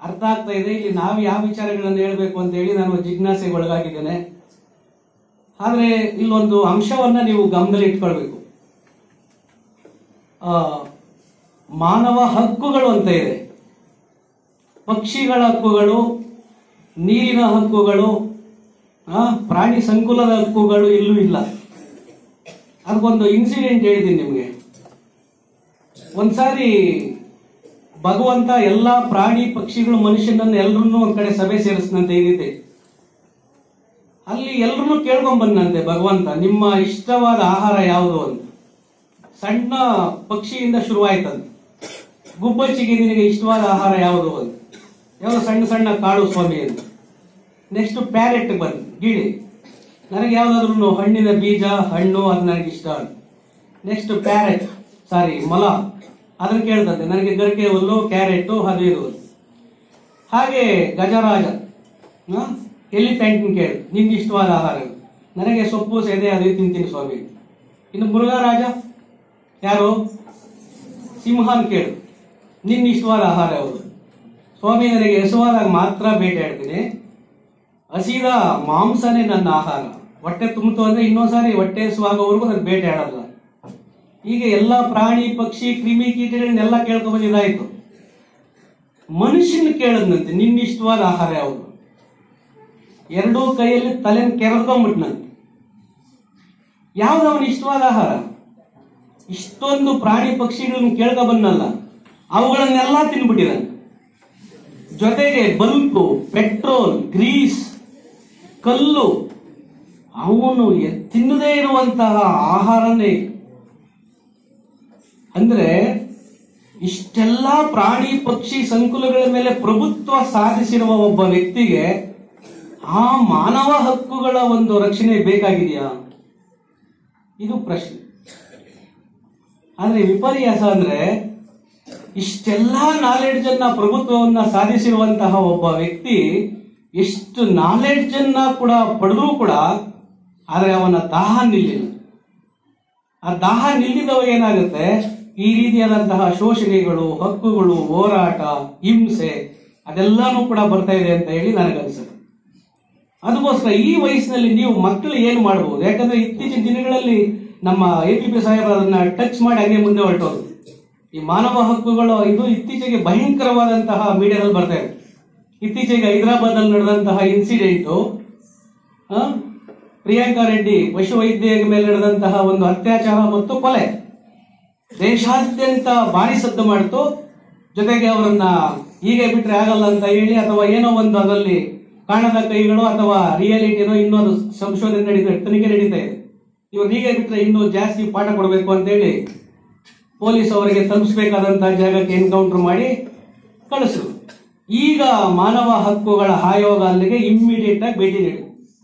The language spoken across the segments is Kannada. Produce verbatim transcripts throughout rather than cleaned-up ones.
ಅರ್ಥ ಆಗ್ತಾ ಇದೆ. ಇಲ್ಲಿ ನಾವು ಯಾವ ವಿಚಾರಗಳನ್ನು ಹೇಳಬೇಕು ಅಂತ ಹೇಳಿ ನಾನು ಜಿಜ್ಞಾಸೆಗೆ ಒಳಗಾಗಿದ್ದೇನೆ. ಆದ್ರೆ ಇಲ್ಲೊಂದು ಅಂಶವನ್ನ ನೀವು ಗಮನದಲ್ಲಿ ಇಟ್ಕೊಳ್ಬೇಕು. ಆ ಮಾನವ ಹಕ್ಕುಗಳು ಅಂತ ಇದೆ. ಪಕ್ಷಿಗಳ ಹಕ್ಕುಗಳು, ನೀರಿನ ಹಕ್ಕುಗಳು, ಪ್ರಾಣಿ ಸಂಕುಲದ ಹಕ್ಕುಗಳು ಎಲ್ಲೂ ಇಲ್ಲ. ಅದಕ್ಕೊಂದು ಇನ್ಸಿಡೆಂಟ್ ಹೇಳಿದ್ದೀನಿ ನಿಮಗೆ. ಒಂದ್ಸಾರಿ ಭಗವಂತ ಎಲ್ಲಾ ಪ್ರಾಣಿ ಪಕ್ಷಿಗಳು ಮನುಷ್ಯನನ್ನು ಎಲ್ಲರನ್ನೂ ಒಂದ್ ಕಡೆ ಸಭೆ ಸೇರಿಸಿದಂತೆ ಇದಿದೆ. ಅಲ್ಲಿ ಎಲ್ಲರನ್ನೂ ಕೇಳ್ಕೊಂಡ್ ಬಂದಂತೆ ಭಗವಂತ, ನಿಮ್ಮ ಇಷ್ಟವಾದ ಆಹಾರ ಯಾವುದು ಅಂತ. ಸಣ್ಣ ಪಕ್ಷಿಯಿಂದ ಶುರುವಾಯ್ತಂತೆ. ಗುಬ್ಬಚ್ಚಿಗೆ ನಿನಗೆ ಇಷ್ಟವಾದ ಆಹಾರ ಯಾವುದು ಅಂತ. ಯಾವ ಸಣ್ಣ ಸಣ್ಣ ಕಾಳು ಸ್ವಾಮಿ ಅಂತ. ನೆಕ್ಸ್ಟ್ ಪ್ಯಾರೆಟ್ ಬಂದು ಗಿಳಿ, ನನಗೆ ಯಾವ್ದಾದ್ರು ಹಣ್ಣಿನ ಬೀಜ ಹಣ್ಣು ಅದು ನನಗೆ ಇಷ್ಟ ಅಂತ. ನೆಕ್ಸ್ಟ್ ಪ್ಯಾರೆಟ್ ಸಾರಿ ಮೊಲ, ಅದನ್ನ ಕೇಳ್ತಂತೆ, ನನಗೆ ಗರಿಕೆ ಹುಲ್ಲು ಕ್ಯಾರೆಟ್ ಅದು ಇದು. ಹಾಗೆ ಗಜರಾಜ ಎಲಿಫೆಂಟ್ ಕೇಳು, ನಿಮ್ಗೆ ಇಷ್ಟವಾದ ಆಹಾರ, ನನಗೆ ಸೊಪ್ಪು ಸೇದೆ ಅದು ತಿಂತೀನಿ ಸ್ವಾಮಿ. ಇನ್ನು ಮೃಗರಾಜ ಯಾರು ಸಿಂಹನ್ ಕೇಳು, ನಿನ್ನ ಇಷ್ಟವಾದ ಆಹಾರ ಯಾವುದು ಸ್ವಾಮಿ, ನನಗೆ ಹಸುವಾದಾಗ ಮಾತ್ರ ಬೇಟೆ ಆಡ್ತೀನಿ, ಹಸಿದ ಮಾಂಸನೇ ನನ್ನ ಆಹಾರ, ಹೊಟ್ಟೆ ತುಂಬಿತು ಅಂದ್ರೆ ಇನ್ನೊಂದ್ಸಾರಿ ಹೊಟ್ಟೆ ಹಸುವಾಗೋವರೆಗೂ ನಾನು ಬೇಟೆ ಆಡಲ್ಲ. ಹೀಗೆ ಎಲ್ಲಾ ಪ್ರಾಣಿ ಪಕ್ಷಿ ಕ್ರಿಮಿ ಕೀಟಗಳನ್ನೆಲ್ಲ ಕೇಳ್ಕೊಂಡ್ ಬಂದಿದ್ದಾಯ್ತು. ಮನುಷ್ಯನ ಕೇಳದ್ನಂತೆ, ನಿನ್ನ ಇಷ್ಟವಾದ ಆಹಾರ ಯಾವುದು. ಎರಡೂ ಕೈಯಲ್ಲಿ ತಲೆನ ಕೆರೆದ್ಕೊಂಡ್ಬಿಟ್ನಂತೆ. ಯಾವ್ದು ಅವನ ಇಷ್ಟವಾದ ಆಹಾರ? ಇಷ್ಟೊಂದು ಪ್ರಾಣಿ ಪಕ್ಷಿಗಳನ್ನ ಕೇಳ್ಕೊ ಬಂದಲ್ಲ, ಅವುಗಳನ್ನೆಲ್ಲ ತಿನ್ಬಿಟ್ಟಿದ್ದಾನೆ. ಜೊತೆಗೆ ಬಲ್ಬು, ಪೆಟ್ರೋಲ್, ಗ್ರೀಸ್, ಕಲ್ಲು, ಅವನು ತಿನ್ನದೇ ಇರುವಂತಹ ಆಹಾರನೇ. ಅಂದ್ರೆ ಇಷ್ಟೆಲ್ಲಾ ಪ್ರಾಣಿ ಪಕ್ಷಿ ಸಂಕುಲಗಳ ಮೇಲೆ ಪ್ರಭುತ್ವ ಸಾಧಿಸಿರುವ ಒಬ್ಬ ವ್ಯಕ್ತಿಗೆ ಆ ಮಾನವ ಹಕ್ಕುಗಳ ಒಂದು ರಕ್ಷಣೆ ಬೇಕಾಗಿದೆಯಾ? ಇದು ಪ್ರಶ್ನೆ. ಆದ್ರೆ ವಿಪರ್ಯಾಸ ಅಂದ್ರೆ ಇಷ್ಟೆಲ್ಲಾ ನಾಲೆಡ್ಜ್ ಅನ್ನ, ಪ್ರಭುತ್ವವನ್ನ ಸಾಧಿಸಿರುವಂತಹ ಒಬ್ಬ ವ್ಯಕ್ತಿ ಎಷ್ಟು ನಾಲೆಡ್ಜ್ ಅನ್ನ ಕೂಡ ಪಡೆದ್ರೂ ಕೂಡ ಆದ್ರೆ ಅವನ ದಾಹ ನಿಲ್ಲಿಲ್ಲ. ಆ ದಾಹ ನಿಲ್ಲಿದವಾಗ ಏನಾಗುತ್ತೆ, ಈ ರೀತಿಯಾದಂತಹ ಶೋಷಣೆಗಳು, ಹಕ್ಕುಗಳು, ಹೋರಾಟ, ಹಿಂಸೆ ಅದೆಲ್ಲಾನು ಕೂಡ ಬರ್ತಾ ಇದೆ ಅಂತ ಹೇಳಿ ನನಗನ್ಸುತ್ತೆ. ಅದಕ್ಕೋಸ್ಕರ ಈ ವಯಸ್ಸಿನಲ್ಲಿ ನೀವು ಮಕ್ಕಳು ಏನು ಮಾಡಬಹುದು? ಯಾಕಂದ್ರೆ ಇತ್ತೀಚಿನ ದಿನಗಳಲ್ಲಿ ನಮ್ಮ ಎ ಪಿ ಪಿ ಸಾಹೇಬ್ ಅದನ್ನ ಟಚ್ ಮಾಡಿ ಹಂಗೆ ಮುಂದೆ ಹೊರಟೋದು. ಈ ಮಾನವ ಹಕ್ಕುಗಳು ಇದು ಇತ್ತೀಚೆಗೆ ಭಯಂಕರವಾದಂತಹ ಮೀಡಿಯಾದಲ್ಲಿ ಬರ್ತಾ ಇದೆ. ಇತ್ತೀಚೆಗೆ ಹೈದರಾಬಾದ್ ಅಲ್ಲಿ ನಡೆದಂತಹ ಇನ್ಸಿಡೆಂಟ್, ಪ್ರಿಯಾಂಕಾ ರೆಡ್ಡಿ ಪಶುವೈದ್ಯ ಮೇಲೆ ನಡೆದಂತಹ ಒಂದು ಅತ್ಯಾಚಾರ ಮತ್ತು ಕೊಲೆ ದೇಶಾದ್ಯಂತ ಭಾರಿ ಸದ್ದು ಮಾಡಿತು. ಜೊತೆಗೆ ಅವರನ್ನ ಹೀಗೆ ಬಿಟ್ರೆ ಆಗಲ್ಲ ಅಂತ ಹೇಳಿ, ಅಥವಾ ಏನೋ ಒಂದು ಅದರಲ್ಲಿ ಕಾಣದ ಕೈಗಳು ಅಥವಾ ರಿಯಾಲಿಟಿನೋ ಇನ್ನೊಂದು ಸಂಶೋಧನೆ ನಡೀತಾ ತನಿಖೆ ನಡೀತಾ ಇದೆ. ಇವರು ಹೀಗೆ ಬಿಟ್ರೆ ಇನ್ನೂ ಜಾಸ್ತಿ ಪಾಠ ಕೊಡಬೇಕು ಅಂತ ಹೇಳಿ ಪೊಲೀಸ್ ಅವರಿಗೆ ತಲುಪಿಸಬೇಕಾದಂತಹ ಜಾಗಕ್ಕೆ ಎನ್ಕೌಂಟರ್ ಮಾಡಿ ಕಳಿಸಿದ್ರು. ಈಗ ಮಾನವ ಹಕ್ಕುಗಳ ಆಯೋಗ ಅಲ್ಲಿಗೆ ಇಮ್ಮಿಡಿಯೇಟ್ ಆಗಿ ಭೇಟಿ ನೀಡಿದೆ.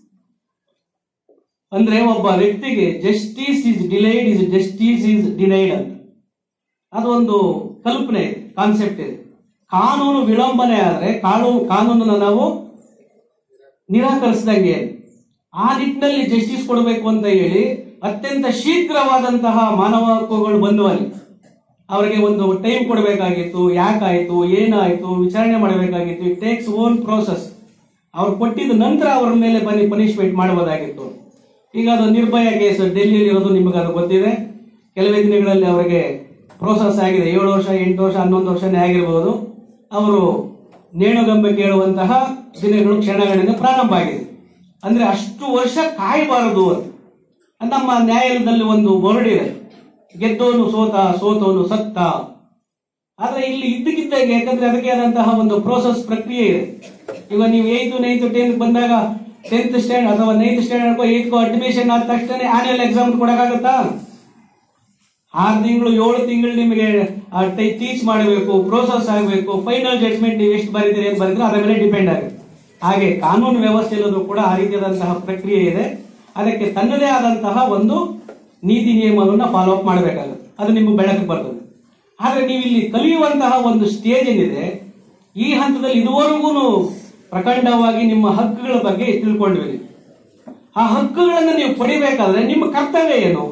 ಅಂದ್ರೆ ಒಬ್ಬ ವ್ಯಕ್ತಿಗೆ justice is delayed is justice is denied ಅಂತ ಅದೊಂದು ಕಲ್ಪನೆ ಇದೆ, ಕಾನ್ಸೆಪ್ಟ್ ಇದೆ. ಕಾನೂನು ವಿಳಂಬನೆ ಆದ್ರೆ ಕಾನೂನು ಕಾನೂನನ್ನು ನಾವು ನಿರಾಕರಿಸಿದಂಗೆ. ಆ ನಿಟ್ಟಿನಲ್ಲಿ ಜಸ್ಟಿಸ್ ಕೊಡಬೇಕು ಅಂತ ಹೇಳಿ ಅತ್ಯಂತ ಶೀಘ್ರವಾದಂತಹ ಮಾನವ ಹಕ್ಕುಗಳು ಬಂದು ಅಲ್ಲಿ ಅವರಿಗೆ ಒಂದು ಟೈಮ್ ಕೊಡಬೇಕಾಗಿತ್ತು. ಯಾಕಾಯ್ತು, ಏನಾಯ್ತು, ವಿಚಾರಣೆ ಮಾಡಬೇಕಾಗಿತ್ತು. It takes own process. ಅವ್ರು ಕೊಟ್ಟಿದ ನಂತರ ಅವರ ಮೇಲೆ ಬನ್ನಿ ಪನಿಷ್ಮೆಂಟ್ ಮಾಡಬಹುದಾಗಿತ್ತು. ಈಗ ಅದು ನಿರ್ಭಯ ಕೇಸ್ ಡೆಲ್ಲಿಯಲ್ಲಿ ಇರೋದು ನಿಮಗೆ ಅದು ಗೊತ್ತಿದೆ. ಕೆಲವೇ ದಿನಗಳಲ್ಲಿ ಅವರಿಗೆ ಪ್ರೋಸೆಸ್ ಆಗಿದೆ. ಏಳು ವರ್ಷ, ಎಂಟು ವರ್ಷ, ಹನ್ನೊಂದು ವರ್ಷನೇ ಆಗಿರಬಹುದು. ಅವರು ನೇಣುಗಂಬೆ ಕೇಳುವಂತಹ ದಿನಗಳು ಕ್ಷಣಗಳಿಂದ ಪ್ರಾರಂಭ ಆಗಿದೆ. ಅಂದ್ರೆ ಅಷ್ಟು ವರ್ಷ ಕಾಯಬಾರದು ಅಂತ ನಮ್ಮ ನ್ಯಾಯಾಲಯದಲ್ಲಿ ಒಂದು ಬೋರ್ಡ್ ಇದೆ, ಗೆದ್ದೋನು ಸೋತ, ಸೋತೋನು ಸತ್ತ. ಆದ್ರೆ ಇಲ್ಲಿ ಇದ್ದಕ್ಕಿದ್ದಾಗ, ಯಾಕಂದ್ರೆ ಅದಕ್ಕೆ ಆದಂತಹ ಒಂದು ಪ್ರೋಸೆಸ್ ಪ್ರಕ್ರಿಯೆ ಇದೆ. ಈಗ ನೀವು ಏಯ್ತು ನೈನ್ತ್ ಟೆಂತ್ ಬಂದಾಗ ಟೆಂತ್ ಸ್ಟ್ಯಾಂಡರ್ಡ್ ಅಥವಾ ನೈನ್ತ್ ಸ್ಟ್ಯಾಂಡರ್ಡ್ ಏಯ್ತ್ ಅಡ್ಮಿಷನ್ ಆದ ತಕ್ಷಣ ಆನ್ಯುವಲ್ ಎಕ್ಸಾಮ್ ಕೊಡಕ್ಕಾಗತ್ತಾ? ಆರು ತಿಂಗಳು ಏಳು ತಿಂಗಳು ನಿಮಗೆ ಟೀಚ್ ಮಾಡಬೇಕು, ಪ್ರೋಸೆಸ್ ಆಗಬೇಕು, ಫೈನಲ್ ಜಡ್ಜ್ಮೆಂಟ್ ನೀವು ಎಷ್ಟು ಬರೀತೀರಿ ಅಂತ ಬರೀದ್ರೆ ಅದರ ಮೇಲೆ ಡಿಪೆಂಡ್ ಆಗುತ್ತೆ. ಹಾಗೆ ಕಾನೂನು ವ್ಯವಸ್ಥೆಯಲ್ಲೂ ಕೂಡ ಆ ರೀತಿಯಾದಂತಹ ಪ್ರಕ್ರಿಯೆ ಇದೆ. ಅದಕ್ಕೆ ತನ್ನದೇ ಆದಂತಹ ಒಂದು ನೀತಿ ನಿಯಮವನ್ನು ಫಾಲೋ ಅಪ್ ಮಾಡಬೇಕಾಗುತ್ತೆ. ಅದು ನಿಮ್ಗೆ ಬೆಳಕು ಬರ್ತದೆ. ಆದ್ರೆ ನೀವು ಇಲ್ಲಿ ಕಲಿಯುವಂತಹ ಒಂದು ಸ್ಟೇಜ್ ಏನಿದೆ, ಈ ಹಂತದಲ್ಲಿ ಇದುವರೆಗೂ ಪ್ರಖಂಡವಾಗಿ ನಿಮ್ಮ ಹಕ್ಕುಗಳ ಬಗ್ಗೆ ತಿಳ್ಕೊಂಡಿರಿ. ಆ ಹಕ್ಕುಗಳನ್ನು ನೀವು ಪಡಿಬೇಕಾದ್ರೆ ನಿಮ್ಮ ಕರ್ತವ್ಯ ಏನು?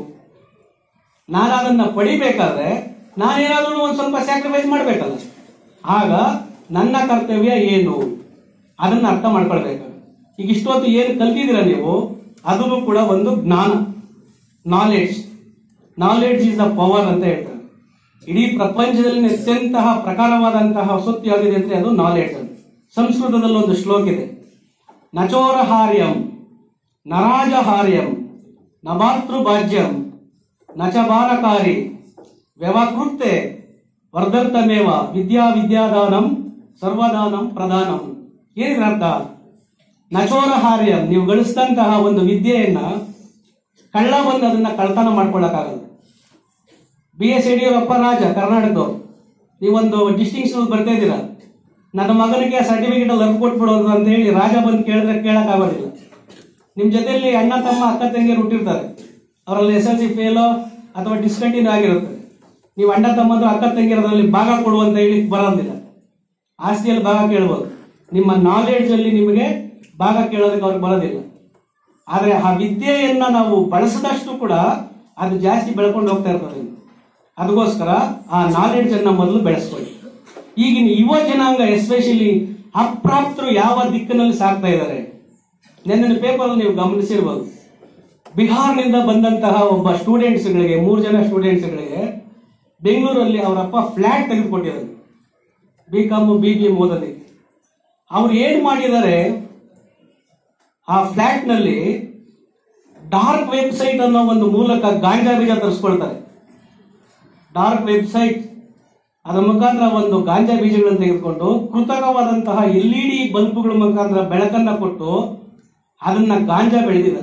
ನಾನು ಅದನ್ನ ಪಡಿಬೇಕಾದ್ರೆ ನಾನೇನಾದ್ರೂ ಒಂದು ಸ್ವಲ್ಪ ಸ್ಯಾಕ್ರಿಫೈಸ್ ಮಾಡ್ಬೇಕಲ್ಲ. ಆಗ ನನ್ನ ಕರ್ತವ್ಯ ಏನು ಅದನ್ನ ಅರ್ಥ ಮಾಡ್ಕೊಳ್ಬೇಕು. ಈಗ ಇಷ್ಟೊತ್ತು ಏನು ಕಲ್ತಿದ್ದೀರ ನೀವು, ಅದನ್ನು ಕೂಡ ಒಂದು ಜ್ಞಾನ, knowledge. Knowledge is the power ಅಂತ ಹೇಳ್ತಾರೆ. ಇಡೀ ಪ್ರಪಂಚದಲ್ಲಿ ಅತ್ಯಂತಹ ಪ್ರಕಾರವಾದಂತಹ ಸೊತ್ತು ಯಾವುದಿದೆ ಅಂದ್ರೆ ಅದು ನಾಲೆಡ್ಜ್. ಸಂಸ್ಕೃತದಲ್ಲಿ ಒಂದು ಶ್ಲೋಕ ಇದೆ, ನಚೋರಹಾರ್ಯಂ ನರಾಜಹಾರ್ಯಂ ನಭಾತೃಭಾಜ್ಯಂ ನಚ ಬಾಲಕಾರಿ ವ್ಯವಕೃತ್ಯ ವರ್ಧರ್ತಮೇವ ವಿದ್ಯಾ ವಿದ್ಯಾದಾನಂ ಸರ್ವದಾನಂ ಪ್ರಧಾನಂ. ಏನಿದ್ರ ಅರ್ಥ? ನಚೋರಹಾರ್ಯಂ, ನೀವು ಗಳಿಸಿದಂತಹ ಒಂದು ವಿದ್ಯೆಯನ್ನ ಕಳ್ಳ ಬಂದು ಅದನ್ನ ಕಳ್ತನ ಮಾಡ್ಕೊಳ್ಳಕ್ಕಾಗಲ್ಲ. ಬಿ ಎಸ್ ಯಡಿಯೂರಪ್ಪ ರಾಜ ಕರ್ನಾಟಕದವ್ರು, ನೀವೊಂದು ಡಿಸ್ಟಿಂಕ್ಷನ್ ಬರ್ತಾ ಇದ್ದೀರಾ, ನನ್ನ ಮಗನಿಗೆ ಸರ್ಟಿಫಿಕೇಟ್ ಅಲ್ಲಿ ಅರ್ದು ಕೊಟ್ಬಿಡೋದು ಅಂತ ಹೇಳಿ ರಾಜ ಬಂದು ಕೇಳಿದ್ರೆ ಕೇಳಕ್ ಆಗೋದಿಲ್ಲ. ನಿಮ್ ಜೊತೆಯಲ್ಲಿ ಅಣ್ಣ ತಮ್ಮ ಅಕ್ಕ ತಂಗಿಯರು ಹುಟ್ಟಿರ್ತಾರೆ, ಅವರಲ್ಲಿ ಎಸ್ ಎಲ್ ಸಿ ಫೇಲೋ ಅಥವಾ ಡಿಸ್ಕಂಟಿನ್ಯೂ ಆಗಿರುತ್ತೆ. ನೀವು ಅಣ್ಣ ತಮ್ಮಂದ್ರು ಅಕ್ಕ ತಂಗಿರೋದ್ರಲ್ಲಿ ಭಾಗ ಕೊಡುವಂತ ಹೇಳಿ ಬರೋದಿಲ್ಲ. ಆಸ್ತಿಯಲ್ಲಿ ಭಾಗ ಕೇಳ್ಬೋದು, ನಿಮ್ಮ ನಾಲೆಡ್ಜ್ ಅಲ್ಲಿ ನಿಮಗೆ ಭಾಗ ಕೇಳೋದಕ್ಕೆ ಅವ್ರಿಗೆ ಬರೋದಿಲ್ಲ. ಆದ್ರೆ ಆ ವಿದ್ಯೆಯನ್ನ ನಾವು ಬಳಸಿದಷ್ಟು ಕೂಡ ಅದು ಜಾಸ್ತಿ ಬೆಳ್ಕೊಂಡು ಹೋಗ್ತಾ ಇರ್ತದೆ. ಅದಕ್ಕೋಸ್ಕರ ಆ ನಾಲೆಡ್ಜ್ ಅನ್ನ ಮೊದಲು ಬೆಳೆಸ್ಕೊಳ್ಳಿ. ಈಗಿನ ಯುವ ಜನಾಂಗ ಎಸ್ಪೆಷಲಿ ಅಪ್ರಾಪ್ತರು ಯಾವ ದಿಕ್ಕಿನಲ್ಲಿ ಸಾಕ್ತಾ ಇದ್ದಾರೆ. ನೆನ್ನೆ ಪೇಪರ್ ನೀವು ಗಮನಿಸಿರ್ಬೋದು, ಬಿಹಾರ್ನಿಂದ ಬಂದಂತಹ ಒಬ್ಬ ಸ್ಟೂಡೆಂಟ್ಸ್ಗಳಿಗೆ, ಮೂರು ಜನ ಸ್ಟೂಡೆಂಟ್ಸ್ಗಳಿಗೆ ಬೆಂಗಳೂರಲ್ಲಿ ಅವರಪ್ಪ ಫ್ಲಾಟ್ ತೆಗೆದುಕೊಟ್ಟಿದ್ದಾರೆ, B Com B B M ಓದೋದಕ್ಕೆ. ಅವ್ರು ಏನ್ ಮಾಡಿದ್ದಾರೆ, ಆ ಫ್ಲಾಟ್ ನಲ್ಲಿ ಡಾರ್ಕ್ ವೆಬ್ಸೈಟ್ ಅನ್ನೋ ಒಂದು ಮೂಲಕ ಗಾಂಜಾ ಬೀಜ ತರಿಸ್ಕೊಳ್ತಾರೆ. ಡಾರ್ಕ್ ವೆಬ್ಸೈಟ್ ಅದರ ಮುಖಾಂತರ ಒಂದು ಗಾಂಜಾ ಬೀಜಗಳನ್ನು ತೆಗೆದುಕೊಂಡು ಕೃತಕವಾದಂತಹ ಎಲ್ ಇ ಡಿ ಬಲ್ಬ್ಗಳ ಮುಖಾಂತರ ಬೆಳಕನ್ನ ಕೊಟ್ಟು ಅದನ್ನ ಗಾಂಜಾ ಬೆಳೆದಿದ್ದಾರೆ.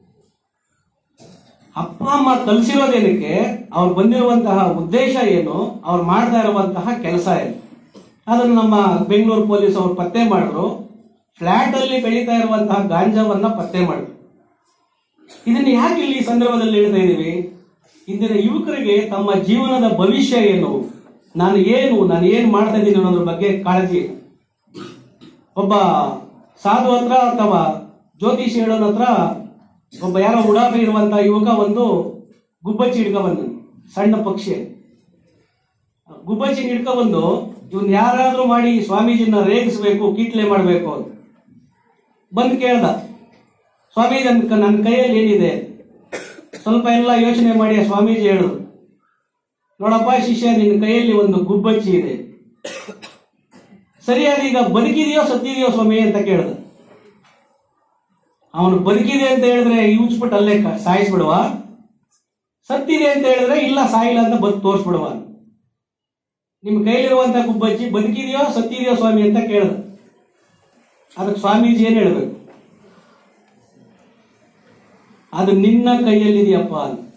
ಅಪ್ಪ ಅಮ್ಮ ಕಲಿಸಿರೋದೇನಕ್ಕೆ, ಅವ್ರು ಬಂದಿರುವಂತಹ ಉದ್ದೇಶ ಏನು, ಅವ್ರು ಮಾಡ್ತಾ ಇರುವಂತಹ ಕೆಲಸ ಏನು, ಅದನ್ನು ನಮ್ಮ ಬೆಂಗಳೂರು ಪೊಲೀಸ್ ಅವರು ಪತ್ತೆ ಮಾಡಿದ್ರು. ಫ್ಲಾಟ್ ಅಲ್ಲಿ ಬೆಳೀತಾ ಇರುವಂತಹ ಗಾಂಜಾವನ್ನ ಪತ್ತೆ ಮಾಡಿದ್ರು. ಇದನ್ನ ಯಾಕೆ ಇಲ್ಲಿ ಸಂದರ್ಭದಲ್ಲಿ ಹೇಳ್ತಾ ಇದೀವಿ? ಇಂದಿನ ಯುವಕರಿಗೆ ತಮ್ಮ ಜೀವನದ ಭವಿಷ್ಯ ಏನು, ನಾನು ಏನು ನಾನು ಏನ್ ಮಾಡ್ತಾ ಇದ್ದೀನಿ ಅನ್ನೋದ್ರ ಬಗ್ಗೆ ಕಾಳಜಿ. ಒಬ್ಬ ಸಾಧು ಹತ್ರ ಅಥವಾ ಜ್ಯೋತಿಷಿ ಹೇಳೋನ ಹತ್ರ ಒಬ್ಬ ಯಾರೋ ಉಡಾಫೆ ಇರುವಂತಹ ಯುವಕ ಒಂದು ಗುಬ್ಬಚ್ಚಿ ಹಿಡ್ಕ ಬಂದ, ಸಣ್ಣ ಪಕ್ಷಿ ಗುಬ್ಬಚ್ಚಿ ಹಿಡ್ಕ ಬಂದು ಇವನ್ ಯಾರಾದ್ರೂ ಮಾಡಿ ಸ್ವಾಮೀಜಿನ ರೇಗಿಸ್ಬೇಕು, ಕೀಟ್ಲೆ ಮಾಡಬೇಕು ಅಂತ ಬಂದು ಕೇಳ್ದ. ಸ್ವಾಮೀಜಿ ನನ್ನ ಕೈಯಲ್ಲಿ ಏನಿದೆ? ಸ್ವಲ್ಪ ಎಲ್ಲ ಯೋಚನೆ ಮಾಡಿ ಸ್ವಾಮೀಜಿ ಹೇಳಿದ್ರು, ನೋಡಪ್ಪ ಶಿಷ್ಯ, ನಿನ್ನ ಕೈಯಲ್ಲಿ ಒಂದು ಗುಬ್ಬಚ್ಚಿ ಇದೆ, ಸರಿಯಾದ ಈಗ ಬದುಕಿದೆಯೋ ಸತ್ತಿದೆಯೋ ಸ್ವಾಮಿ ಅಂತ ಕೇಳ್ದ. ಅವನು ಬದುಕಿದೆ ಅಂತ ಹೇಳಿದ್ರೆ ಯೂಚ್ಬಿಟ್ಟು ಅಲ್ಲೇ ಸಾಯಿಸ್ಬಿಡುವ, ಸತ್ತಿದೆ ಅಂತ ಹೇಳಿದ್ರೆ ಇಲ್ಲ ಸಾಯಿಲ್ಲ ಅಂತ ಬದುಕು ತೋರಿಸ್ಬಿಡುವ. ನಿಮ್ ಕೈಲಿರುವಂತ ಗುಬ್ಬಚ್ಚಿ ಬದುಕಿದೆಯೋ ಸತ್ತಿದೆಯೋ ಸ್ವಾಮಿ ಅಂತ ಕೇಳ್ದ. ಅದಕ್ಕೆ ಸ್ವಾಮೀಜಿ ಏನ್ ಹೇಳ್ಬೇಕು? ಅದು ನಿನ್ನ ಕೈಯಲ್ಲಿದೆಯಪ್ಪ.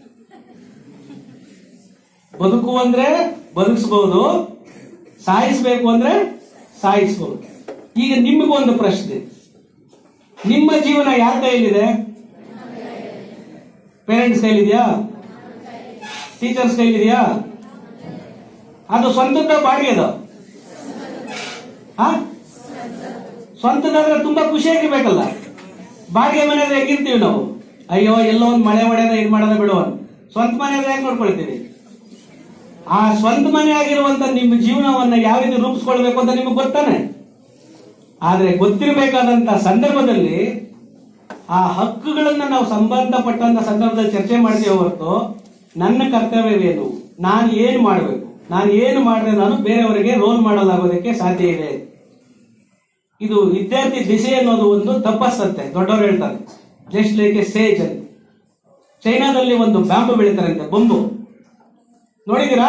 ಬದುಕು ಅಂದ್ರೆ ಬದುಕಿಸಬಹುದು, ಸಾಯಿಸ್ಬೇಕು ಅಂದ್ರೆ ಸಾಯಿಸಬಹುದು. ಈಗ ನಿಮಗೊಂದು ಪ್ರಶ್ನೆ, ನಿಮ್ಮ ಜೀವನ ಯಾರ ಕೈಯಲ್ಲಿದೆ? ಪೇರೆಂಟ್ಸ್ ಕೈಲಿದೆಯಾ? ಟೀಚರ್ಸ್ ಕೈಲಿದೆಯಾ? ಅದು ಸ್ವಂತದ ಬಾಡಿಗೆದ? ಸ್ವಂತದಾದ್ರೆ ತುಂಬಾ ಖುಷಿಯಾಗಿರ್ಬೇಕಲ್ಲ. ಬಾಡಿಗೆ ಮನೆಯಾದ್ರೆ ಹೆಂಗಿರ್ತೀವಿ ನಾವು? ಅಯ್ಯೋ ಎಲ್ಲೋ ಒಂದು ಮಳೆ ಹೊಡೆದ ಇದು ಮಾಡೋದ ಬಿಡುವ. ಸ್ವಂತ ಮನೆಯಾದ್ರೆ ಹೆಂಗ್ ನೋಡ್ಕೊಳ್ತೀವಿ? ಆ ಸ್ವಂತ ಮನೆ ಆಗಿರುವಂತ ನಿಮ್ಮ ಜೀವನವನ್ನ ಯಾವ ರೀತಿ ರೂಪಿಸ್ಕೊಳ್ಬೇಕು ಅಂತ ನಿಮಗೆ ಗೊತ್ತಾನೆ. ಆದ್ರೆ ಗೊತ್ತಿರಬೇಕಾದಂತ ಸಂದರ್ಭದಲ್ಲಿ ಆ ಹಕ್ಕುಗಳನ್ನ ನಾವು ಸಂಬಂಧಪಟ್ಟಂತ ಸಂದರ್ಭದಲ್ಲಿ ಚರ್ಚೆ ಮಾಡ್ತೀವಿ ಹೊರತು ನನ್ನ ಕರ್ತವ್ಯವೇನು, ನಾನು ಏನು ಮಾಡಬೇಕು, ನಾನು ಏನು ಮಾಡಿದ್ರೆ ನಾನು ಬೇರೆಯವರಿಗೆ ರೋಲ್ ಮಾಡಲಾಗೋದಕ್ಕೆ ಸಾಧ್ಯ ಇದೆ. ಇದು ವಿದ್ಯಾರ್ಥಿ ದಿಸೆ ಅನ್ನೋದು ಒಂದು ತಪಸ್ಸಂತೆ, ದೊಡ್ಡವರು ಹೇಳ್ತಾರೆ. ಜಸ್ಟ್ ಲೈಕ್ ಎ ಸೇಜ್ ಅಂತ. ಚೈನಾದಲ್ಲಿ ಒಂದು ಬ್ಯಾಂಬು ಬೆಳೀತಾರಂತೆ, ಬೊಂಬು ನೋಡಿದೀರಾ?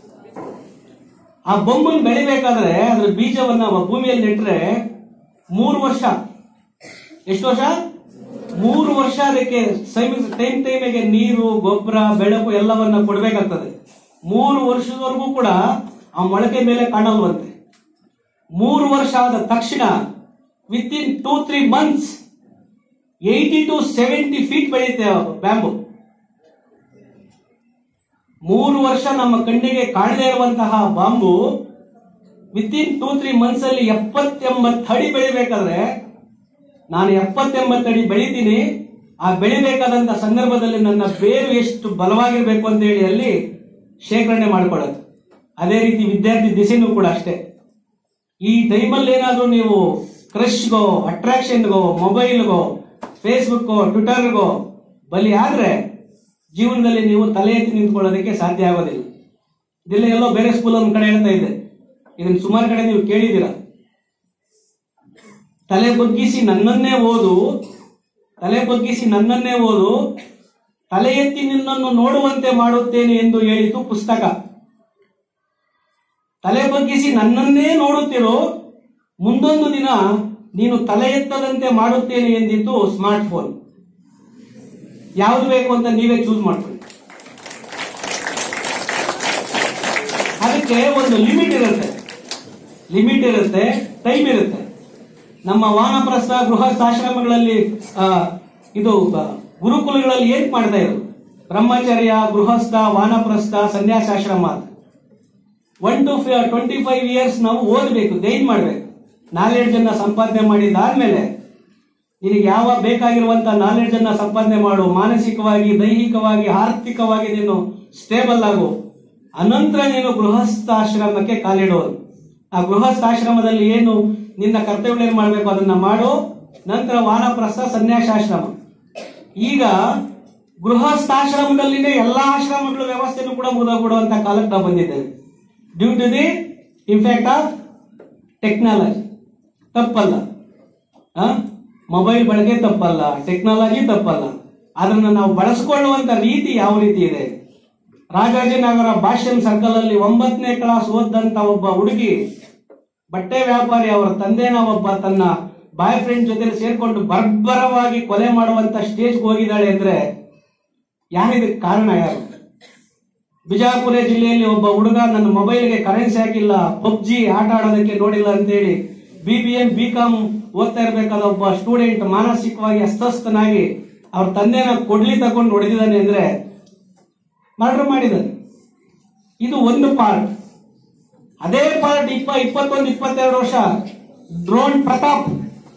ಆ ಬೊಂಬನ್ನು ಬೆಳಿಬೇಕಾದ್ರೆ ಅದ್ರ ಬೀಜವನ್ನ ಭೂಮಿಯಲ್ಲಿ ನೆಟ್ರೆ ಮೂರು ವರ್ಷ, ಎಷ್ಟು ವರ್ಷ? ಮೂರು ವರ್ಷ ಅದಕ್ಕೆ ಟೈಮ್ ಟೈಮಿಗೆ ನೀರು, ಗೊಬ್ಬರ, ಬೆಳಕು ಎಲ್ಲವನ್ನ ಕೊಡ್ಬೇಕಾಗ್ತದೆ. ಮೂರು ವರ್ಷದವರೆಗೂ ಕೂಡ ಆ ಮೊಳಕೆ ಮೇಲೆ ಕಾಣಲ್ವಂತೆ. ಮೂರು ವರ್ಷ ಆದ ತಕ್ಷಣ within two three months eighty to seventy feet ಬೆಳೆಯುತ್ತೆ ಬ್ಯಾಂಬು. ಮೂರು ವರ್ಷ ನಮ್ಮ ಕಣ್ಣಿಗೆ ಕಾಣದೇ ಇರುವಂತಹ bamboo within two three months ಅಲ್ಲಿ ಎಪ್ಪತ್ತೆಂಬತ್ತು ಅಡಿ ಬೆಳಿಬೇಕಾದ್ರೆ, ನಾನು ಎಪ್ಪತ್ತೆಂಬತ್ತು ಅಡಿ ಬೆಳಿತೀನಿ, ಆ ಬೆಳಿಬೇಕಾದಂತ ಸಂದರ್ಭದಲ್ಲಿ ನನ್ನ ಬೇರು ಎಷ್ಟು ಬಲವಾಗಿರ್ಬೇಕು ಅಂತ ಹೇಳಿ ಅಲ್ಲಿ ಶೇಖರಣೆ ಮಾಡ್ಕೊಳ್ಳೋದು. ಅದೇ ರೀತಿ ವಿದ್ಯಾರ್ಥಿ ದಿಸೆನೂ ಕೂಡ ಅಷ್ಟೇ. ಈ ಟೈಮಲ್ಲಿ ಏನಾದ್ರೂ ನೀವು ಕ್ರಶ್ಗೋ, ಅಟ್ರಾಕ್ಷನ್ಗೋ, ಮೊಬೈಲ್ಗೋ, ಫೇಸ್ಬುಕ್ಗೋ, ಟ್ವಿಟರ್ಗೋ ಬಲಿ ಆದ್ರೆ ಜೀವನದಲ್ಲಿ ನೀವು ತಲೆ ಎತ್ತಿ ನಿಂತ್ಕೊಳ್ಳೋದಕ್ಕೆ ಸಾಧ್ಯ ಆಗೋದಿಲ್ಲ. ಇದೆಲ್ಲ ಎಲ್ಲೋ ಬೇರೆ ಸ್ಕೂಲ್ ಒಂದ್ ಕಡೆ ಹೇಳ್ತಾ ಇದೆ, ಇದನ್ನ ಸುಮಾರು ಕಡೆ ನೀವು ಕೇಳಿದ್ದೀರ. ತಲೆ ಬಗ್ಗಿಸಿ ನನ್ನನ್ನೇ ಓದು, ತಲೆ ಬಗ್ಗಿಸಿ ನನ್ನನ್ನೇ ಓದು, ತಲೆ ಎತ್ತಿ ನಿನ್ನನ್ನು ನೋಡುವಂತೆ ಮಾಡುತ್ತೇನೆ ಎಂದು ಹೇಳಿತು ಪುಸ್ತಕ. ತಲೆ ಬಗ್ಗಿಸಿ ನನ್ನನ್ನೇ ನೋಡುತ್ತಿರೋ, ಮುಂದೊಂದು ದಿನ ನೀನು ತಲೆ ಎತ್ತದಂತೆ ಮಾಡುತ್ತೇನೆ ಎಂದಿತ್ತು ಸ್ಮಾರ್ಟ್ ಫೋನ್. ಯಾವ್ದು ಬೇಕು ಅಂತ ನೀವೇ ಚೂಸ್ ಮಾಡ್ಕೊಳ್ಳಿ. ಅದಕ್ಕೆ ಒಂದು ಲಿಮಿಟ್ ಇರುತ್ತೆ, ಲಿಮಿಟ್ ಇರುತ್ತೆ, ಟೈಮ್ ಇರುತ್ತೆ. ನಮ್ಮ ವಾನಪ್ರಸ್ಥ ಗೃಹಸ್ಥಾಶ್ರಮಗಳಲ್ಲಿ ಇದು ಗುರುಕುಲಗಳಲ್ಲಿ ಏನ್ ಮಾಡ್ತಾ ಇದ್ರು, ಬ್ರಹ್ಮಚರ್ಯ, ಗೃಹಸ್ಥ, ವಾನಪ್ರಸ್ಥ, ಸನ್ಯಾಸಾಶ್ರಮ. One to twenty five years ನಾವು ಓದಬೇಕು, ಗೈನ್ ಮಾಡಬೇಕು, ನಾಲೆಡ್ಜ್ ಅನ್ನ ಸಂಪಾದನೆ ಮಾಡಿದಾದ್ಮೇಲೆ ನಿನಗೆ ಯಾವ ಬೇಕಾಗಿರುವಂತಹ ನಾಲೆಡ್ಜ್ ಅನ್ನ ಸಂಪಾದನೆ ಮಾಡು, ಮಾನಸಿಕವಾಗಿ, ದೈಹಿಕವಾಗಿ, ಆರ್ಥಿಕವಾಗಿ ನೀನು ಸ್ಟೇಬಲ್ ಆಗು. ಅನಂತರ ನೀನು ಗೃಹಸ್ಥಾಶ್ರಮಕ್ಕೆ ಕಾಲಿಡೋದು. ಆ ಗೃಹಸ್ಥಾಶ್ರಮದಲ್ಲಿ ಏನು ನಿನ್ನ ಕರ್ತವ್ಯಗಳೇನು ಮಾಡಬೇಕು ಅದನ್ನ ಮಾಡು. ನಂತರ ವಾನಪ್ರಸ್ಥ, ಸನ್ಯಾಸಾಶ್ರಮ. ಈಗ ಗೃಹಸ್ಥಾಶ್ರಮದಲ್ಲಿನೇ ಎಲ್ಲಾ ಆಶ್ರಮಗಳ ವ್ಯವಸ್ಥೆನೂ ಕೂಡ ಮುಗಿದೋಗ್ಬಿಡುವಂತ ಕಾಲಕ್ಕೆ ನಾವು ಬಂದಿದ್ದೇವೆ, due to the impact of technology. ತಪ್ಪಲ್ಲ, ಮೊಬೈಲ್ ಬಳಕೆ ತಪ್ಪಲ್ಲ, ಟೆಕ್ನಾಲಜಿ ತಪ್ಪಲ್ಲ, ಅದನ್ನ ನಾವು ಬಳಸಿಕೊಳ್ಳುವಂತ ರೀತಿ ಯಾವ ರೀತಿ ಇದೆ. ರಾಜಾಜಿನಗರ ಭಾಷ್ಯಂ ಸರ್ಕಲ್ ಅಲ್ಲಿ ಒಂಬತ್ತನೇ ಕ್ಲಾಸ್ ಓದಂತ ಒಬ್ಬ ಹುಡುಗಿ, ಬಟ್ಟೆ ವ್ಯಾಪಾರಿ ಅವರ ತಂದೆನ ಒಬ್ಬ ತನ್ನ ಬಾಯ್ ಫ್ರೆಂಡ್ ಜೊತೆ ಸೇರ್ಕೊಂಡು ಬರ್ಬರವಾಗಿ ಕೊಲೆ ಮಾಡುವಂತ ಸ್ಟೇಜ್ಗೆ ಹೋಗಿದ್ದಾಳೆ ಅಂದ್ರೆ ಯಾರಿದಕ್ಕೆ ಕಾರಣ ಯಾರು? ಬಿಜಾಪುರ ಜಿಲ್ಲೆಯಲ್ಲಿ ಒಬ್ಬ ಹುಡುಗ ನನ್ನ ಮೊಬೈಲ್ಗೆ ಕರೆನ್ಸಿ ಹಾಕಿಲ್ಲ, ಪಬ್ಜಿ ಆಟ ಆಡೋದಕ್ಕೆ ನೋಡಿಲ್ಲ ಅಂತೇಳಿ B B M B Com ಓದ್ತಾ ಇರ್ಬೇಕಾದ ಒಬ್ಬ ಸ್ಟೂಡೆಂಟ್ ಮಾನಸಿಕವಾಗಿ ಅಸ್ವಸ್ಥನಾಗಿ ಅವ್ರ ತಂದೆನ ಕೊಡ್ಲಿ ತಗೊಂಡು ಹೊಡೆದಿದ್ದಾನೆ ಅಂದ್ರೆ ಮರ್ಡರ್ ಮಾಡಿದ್ದಾನೆ. ಇದು ಒಂದು ಪಾರ್ಟ್. ಅದೇ ಪಾರ್ಟ್ ಇಪ್ಪ ಇಪ್ಪತ್ತೊಂದು ಇಪ್ಪತ್ತೆರಡು ವರ್ಷ ಡ್ರೋನ್ ಪ್ರತಾಪ್,